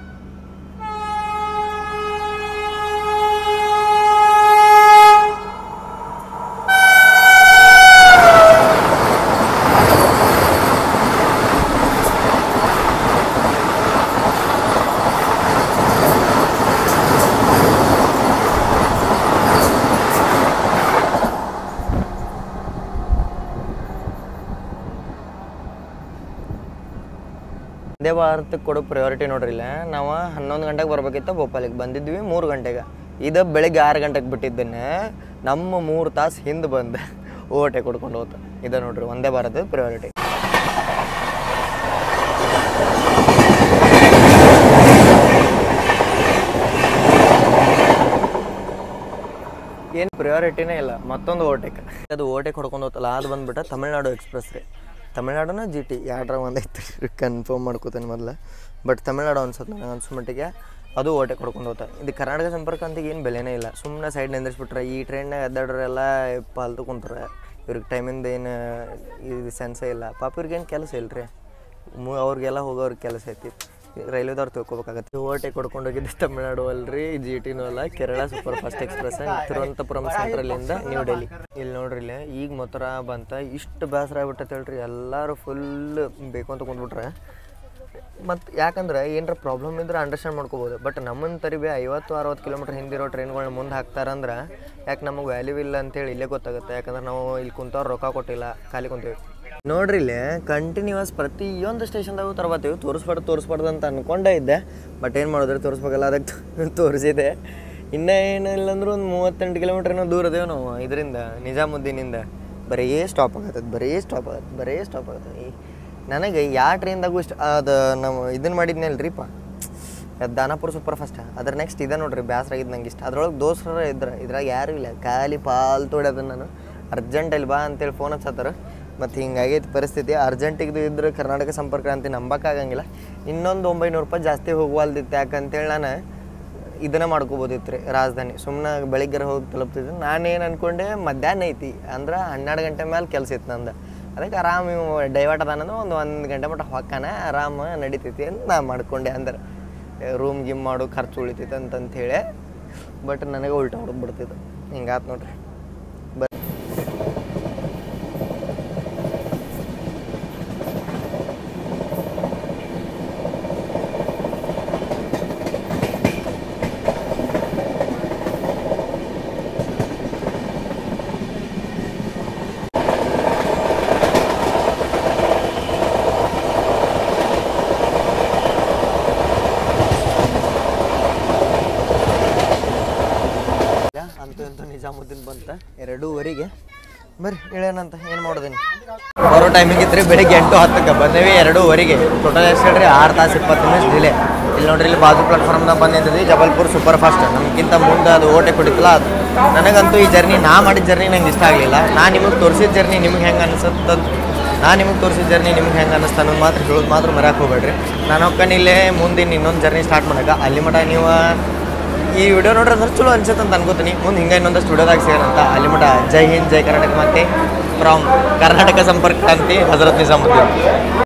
ವಂದೇ ಭಾರತಕ್ಕೆ ಕೊಡೋ ಪ್ರಯಾರಿಟಿ ನೋಡ್ರಿ. ಇಲ್ಲ ನಾವು ಹನ್ನೊಂದು ಗಂಟೆಗೆ ಬರ್ಬೇಕಿತ್ತು, ಭೋಪಾಲಿಗೆ ಬಂದಿದ್ವಿ ಮೂರು ಗಂಟೆಗೆ. ಇದು ಬೆಳಿಗ್ಗೆ ಆರು ಗಂಟೆಗೆ ಬಿಟ್ಟಿದ್ದೇನೆ. ನಮ್ಮ ಮೂರು ತಾಸು ಹಿಂದೆ ಬಂದು ಓವರ್ಟೇಕ್ ಕೊಡ್ಕೊಂಡು ಹೋಗ್ತಾ. ಇದು ನೋಡ್ರಿ ವಂದೇ ಭಾರತದ ಪ್ರಯಾರಿಟಿ. ಏನು ಪ್ರಿಯಾರಿಟಿನೇ ಇಲ್ಲ. ಮತ್ತೊಂದು ಓವರ್ಟೇಕ್. ಅದು ಓವರ್ಟೇಕ್ ಹೊಡ್ಕೊಂಡು ಹೋಗ್ತಲ್ಲ ಅದು ಬಂದುಬಿಟ್ಟು ತಮಿಳ್ನಾಡು ಎಕ್ಸ್ಪ್ರೆಸ್ ರೀ. ತಮಿಳ್ನಾಡುನ ಜಿ ಟಿ ಎರಡರ ಒಂದು ಐತೆ ರೀ, ಕನ್ಫರ್ಮ್ ಮಾಡ್ಕೋತೇನೆ ಮೊದಲು. ಬಟ್ ತಮಿಳ್ನಾಡು ಅನ್ಸುತ್ತೆ ನನಗೆ ಅನ್ಸೋ ಮಟ್ಟಿಗೆ ಅದು ಓವರ್ಟೇಕ್ ಹೊಡ್ಕೊಂಡು ಹೋಗ್ತಾರೆ. ಇದು ಕರ್ನಾಟಕ ಸಂಪರ್ಕ ಅಂತಿಗೆ ಏನು ಬೆಲೆನೇ ಇಲ್ಲ. ಸುಮ್ಮನೆ ಸೈಡ್ ನಿಂದಿಸ್ಬಿಟ್ರೆ ಈ ಟ್ರೈನ್ನಾಗ ಎದ್ದಾಡ್ರೆಲ್ಲ ಪಾಲ್ತು ಕುಂತಾರೆ. ಇವ್ರಿಗೆ ಟೈಮಿಂದ ಏನು ಇದು ಸೆನ್ಸೇ ಇಲ್ಲ. ಪಾಪ ಇವ್ರಿಗೇನು ಕೆಲಸ ಇಲ್ಲ ರೀ. ಮೂ ಅವ್ರಿಗೆಲ್ಲ ಹೋಗೋವ್ರಿಗೆ ಕೆಲಸ ಐತಿ. ರೈಲ್ವೆದವ್ರು ತಿಳ್ಕೊಬೇಕಾಗತ್ತೆ. ಓವರ್ಟೇಕ್ ಹೊಡ್ಕೊಂಡು ಹೋಗಿದ್ದು ತಮಿಳ್ನಾಡು ಅಲ್ರಿ, ಜಿ ಟಿನೂ ಅಲ್ಲ, Kerala super fast express Thiruvananthapuram ಸೆಂಟ್ರಲಿಂದ ನ್ಯೂ ಡೆಲ್ಲಿ. ಇಲ್ಲಿ ನೋಡ್ರಿ ಇಲ್ಲಿ ಈಗ ಮಥುರಾ ಬಂತ. ಇಷ್ಟು ಬೇಸರ ಆಗ್ಬಿಟ್ಟೈತೆ ಹೇಳ್ರಿ. ಎಲ್ಲರೂ ಫುಲ್ ಬೇಕು ಅಂತ ಕುಂದ್ಬಿಟ್ರೆ. ಮತ್ತು ಯಾಕಂದ್ರೆ ಏನರ ಪ್ರಾಬ್ಲಮ್ ಇದ್ರೆ ಅಂಡರ್ಸ್ಟ್ಯಾಂಡ್ ಮಾಡ್ಕೋಬೋದು. ಬಟ್ ನಮ್ಮನ್ನು ತರಿಬೇ ಐವತ್ತು ಅರವತ್ತು ಕಿಲೋಮೀಟ್ರ್ ಹಿಂದಿರೋ ಟ್ರೈನ್ಗಳನ್ನ ಮುಂದೆ ಹಾಕ್ತಾರಂದ್ರೆ ಯಾಕೆ ನಮಗೆ ವ್ಯಾಲ್ಯೂ ಇಲ್ಲ ಅಂತೇಳಿ ಇಲ್ಲೇ ಗೊತ್ತಾಗುತ್ತೆ. ಯಾಕಂದ್ರೆ ನಾವು ಇಲ್ಲಿ ಕುಂತವ್ರು ರೊಕ್ಕ ಕೊಟ್ಟಿಲ್ಲ, ಖಾಲಿ ಕುಂತೀವಿ. ನೋಡ್ರಿ ಇಲ್ಲಿ ಕಂಟಿನ್ಯೂಸ್ ಪ್ರತಿಯೊಂದು ಸ್ಟೇಷನ್ದಾಗೂ ತರ್ಬತ್ತೀವಿ. ತೋರಿಸ್ಬಾರ್ದು ತೋರಿಸ್ಬಾರ್ದು ಅಂತ ಅಂದ್ಕೊಂಡೇ ಇದ್ದೆ. ಬಟ್ ಏನು ಮಾಡಿದ್ರೆ ತೋರಿಸ್ಬೇಕಲ್ಲ, ಅದಕ್ಕೆ ತೋರಿಸಿದೆ. ಇನ್ನೂ ಏನಿಲ್ಲ ಅಂದ್ರೆ ಒಂದು ಮೂವತ್ತೆಂಟು ಕಿಲೋಮೀಟ್ರ್ ಏನೋ ದೂರ ಅದೇವು ನಾವು ಇದರಿಂದ ನಿಜಾಮುದ್ದೀನಿಂದ. ಬರೀ ಸ್ಟಾಪ್ ಆಗತ್ತದ, ಬರೀ ಸ್ಟಾಪ್ ಆಗತ್ತೆ, ಬರೀ ಸ್ಟಾಪ್ ಆಗತ್ತೆ. ನನಗೆ ಯಾವ ಟ್ರೈನ್ದಾಗೂ ಇಷ್ಟ ಅದು ನಾವು ಇದನ್ನು ಮಾಡಿದ್ನಲ್ರಿಪ್ಪ, ದಾನಾಪುರ ಸೂಪರ್ ಫಾಸ್ಟ್. ಅದ್ರ ನೆಕ್ಸ್ಟ್ ಇದೆ ನೋಡ್ರಿ ಬೇಸರ ಆಗಿದ್ದು ನಂಗೆ ಇಷ್ಟ. ಅದ್ರೊಳಗೆ ದೋಸ್ತರ ಇದ್ರೆ ಇದ್ರಾಗ ಯಾರೂ ಇಲ್ಲ, ಖಾಲಿ ಪಾಲ್ ತೋಡ್ಯದ. ನಾನು ಅರ್ಜೆಂಟಲ್ಲಿ ಬಾ ಅಂತೇಳಿ ಫೋನ್ ಹಚ್ಚತ್ತಾರ. ಮತ್ತು ಹಿಂಗಾಗೈತೆ ಪರಿಸ್ಥಿತಿ. ಅರ್ಜೆಂಟಿಗೆ ಇದ್ರೆ ಕರ್ನಾಟಕ ಸಂಪರ್ಕ ಕ್ರಾಂತಿ ನಂಬಕ್ಕಾಗಂಗಿಲ್ಲ. ಇನ್ನೊಂದು ಒಂಬೈನೂರು ರೂಪಾಯಿ ಜಾಸ್ತಿ ಹೋಗುವಲ್ದಿತ್ತು. ಯಾಕಂತೇಳಿ ನಾನು ಇದನ್ನು ಮಾಡ್ಕೋಬೋದಿತ್ತು ರೀ ರಾಜಧಾನಿ. ಸುಮ್ಮನೆ ಬೆಳಿಗ್ಗೆ ಹೋಗಿ ತಲುಪ್ತಿದ್ದೆ. ನಾನೇನು ಅಂದ್ಕೊಂಡೆ ಮಧ್ಯಾಹ್ನ ಐತಿ ಅಂದ್ರೆ ಹನ್ನೆರಡು ಗಂಟೆ ಮೇಲೆ ಕೆಲಸ ಇತ್ತು ನಂದು. ಅದಕ್ಕೆ ಆರಾಮ್ ಇವು ಡೈವರ್ಟ್ ಅದಾನಂದ್ರೆ ಒಂದು ಒಂದು ಗಂಟೆ ಮಟ್ಟ ಹೊಕ್ಕಾನ ಆರಾಮ ನಡಿತೈತಿ ಅಂತ ನಾ ಮಾಡ್ಕೊಂಡೆ ಅಂದ್ರೆ ರೂಮ್ ಗಿಮ್ ಮಾಡು ಖರ್ಚು ಉಳಿತೈತೆ ಅಂತಂತ ಹೇಳಿ. ಬಟ್ ನನಗೆ ಉಲ್ಟಾ ಹೊಡೆದು ಬಿಡ್ತಿತ್ತು. ಹಿಂಗಾತು ನೋಡ್ರಿ. ಬ ಅಂತೂ ಅಂತೂ ನಿಜಾಮುದ್ದೀನ್ ಬಂತ ಎರಡೂವರೆಗೆ. ಬರ್ರಿ ಹೇಳೇನಂತ ಏನು ಮಾಡೋದೇನು ಬರೋ ಟೈಮಿಂಗ್ ಇತ್ತು ರೀ. ಬೆಳಿಗ್ಗೆ ಎಂಟು ಹತ್ತಕ್ಕೆ ಬಂದೇವಿ ಎರಡೂವರೆಗೆ. ಟೋಟಲ್ ಎಷ್ಟು ಹೇಳ್ರಿ ಆರು ತಾಸು ಇಪ್ಪತ್ತು ನಿಮಿಷ ಡಿಲೇ. ಇಲ್ಲಿ ನೋಡ್ರಿ ಇಲ್ಲಿ ಬಾಜು ಪ್ಲಾಟ್ಫಾರ್ಮ್ದಾಗ ಬಂದಿದ್ದೀವಿ ಜಬಲ್ಪುರ್ ಸೂಪರ್ ಫಾಸ್ಟ್. ನಮಗಿಂತ ಮುಂದೆ ಅದು ಓಟೆ ಕೊಡಿತಲ್ಲ ಅದು. ನನಗಂತೂ ಈ ಜರ್ನಿ ನಾ ಮಾಡಿದ ಜರ್ನಿ ನಂಗೆ ಇಷ್ಟ ಆಗಲಿಲ್ಲ. ನಾನು ನಿಮಗೆ ತೋರಿಸಿದ ಜರ್ನಿ ನಿಮ್ಗೆ ಹೆಂಗೆ ಅನಿಸುತ್ತೆ ನಾನು ನಿಮಗೆ ತೋರಿಸಿದ ಜರ್ನಿ ನಿಮ್ಗೆ ಹೆಂಗೆ ಅನ್ನಿಸ್ತು ಅನ್ನೋದು ಮಾತ್ರ ಹೇಳೋದು ಮಾತ್ರ ಮರ್ಯಾಕೆ ಹೋಗ್ಬೇಡ್ರಿ. ನಾನು ಹೋಗ್ಕನಿಲ್ಲೇ ಮುಂದಿನ ಇನ್ನೊಂದು ಜರ್ನಿ ಸ್ಟಾರ್ಟ್ ಮಾಡೋಕೆ ಅಲ್ಲಿ ಮಟ ನೀವು ಈ ವಿಡಿಯೋ ನೋಡ್ರಿ ಅಂದ್ರೆ ಚಲೋ ಅನ್ಸುತ್ತೆ ಅಂತ ಅನ್ಕೋತೀನಿ. ಮುಂದೆ ಹಿಂಗೆ ಇನ್ನೊಂದಷ್ಟು ವಿಡಿಯೋದಾಗ ಸೇರಂತ. ಅಲ್ಲಿ ಮಟ ಜೈ ಹಿಂದ್ ಜೈ ಕರ್ನಾಟಕ ಮತ್ತೆ ಫ್ರಮ್ ಕರ್ನಾಟಕ ಸಂಪರ್ಕ ಕ್ರಾಂತಿ ಹಜರತ್ ನಿಜಾಮುದ್ದೀನ್.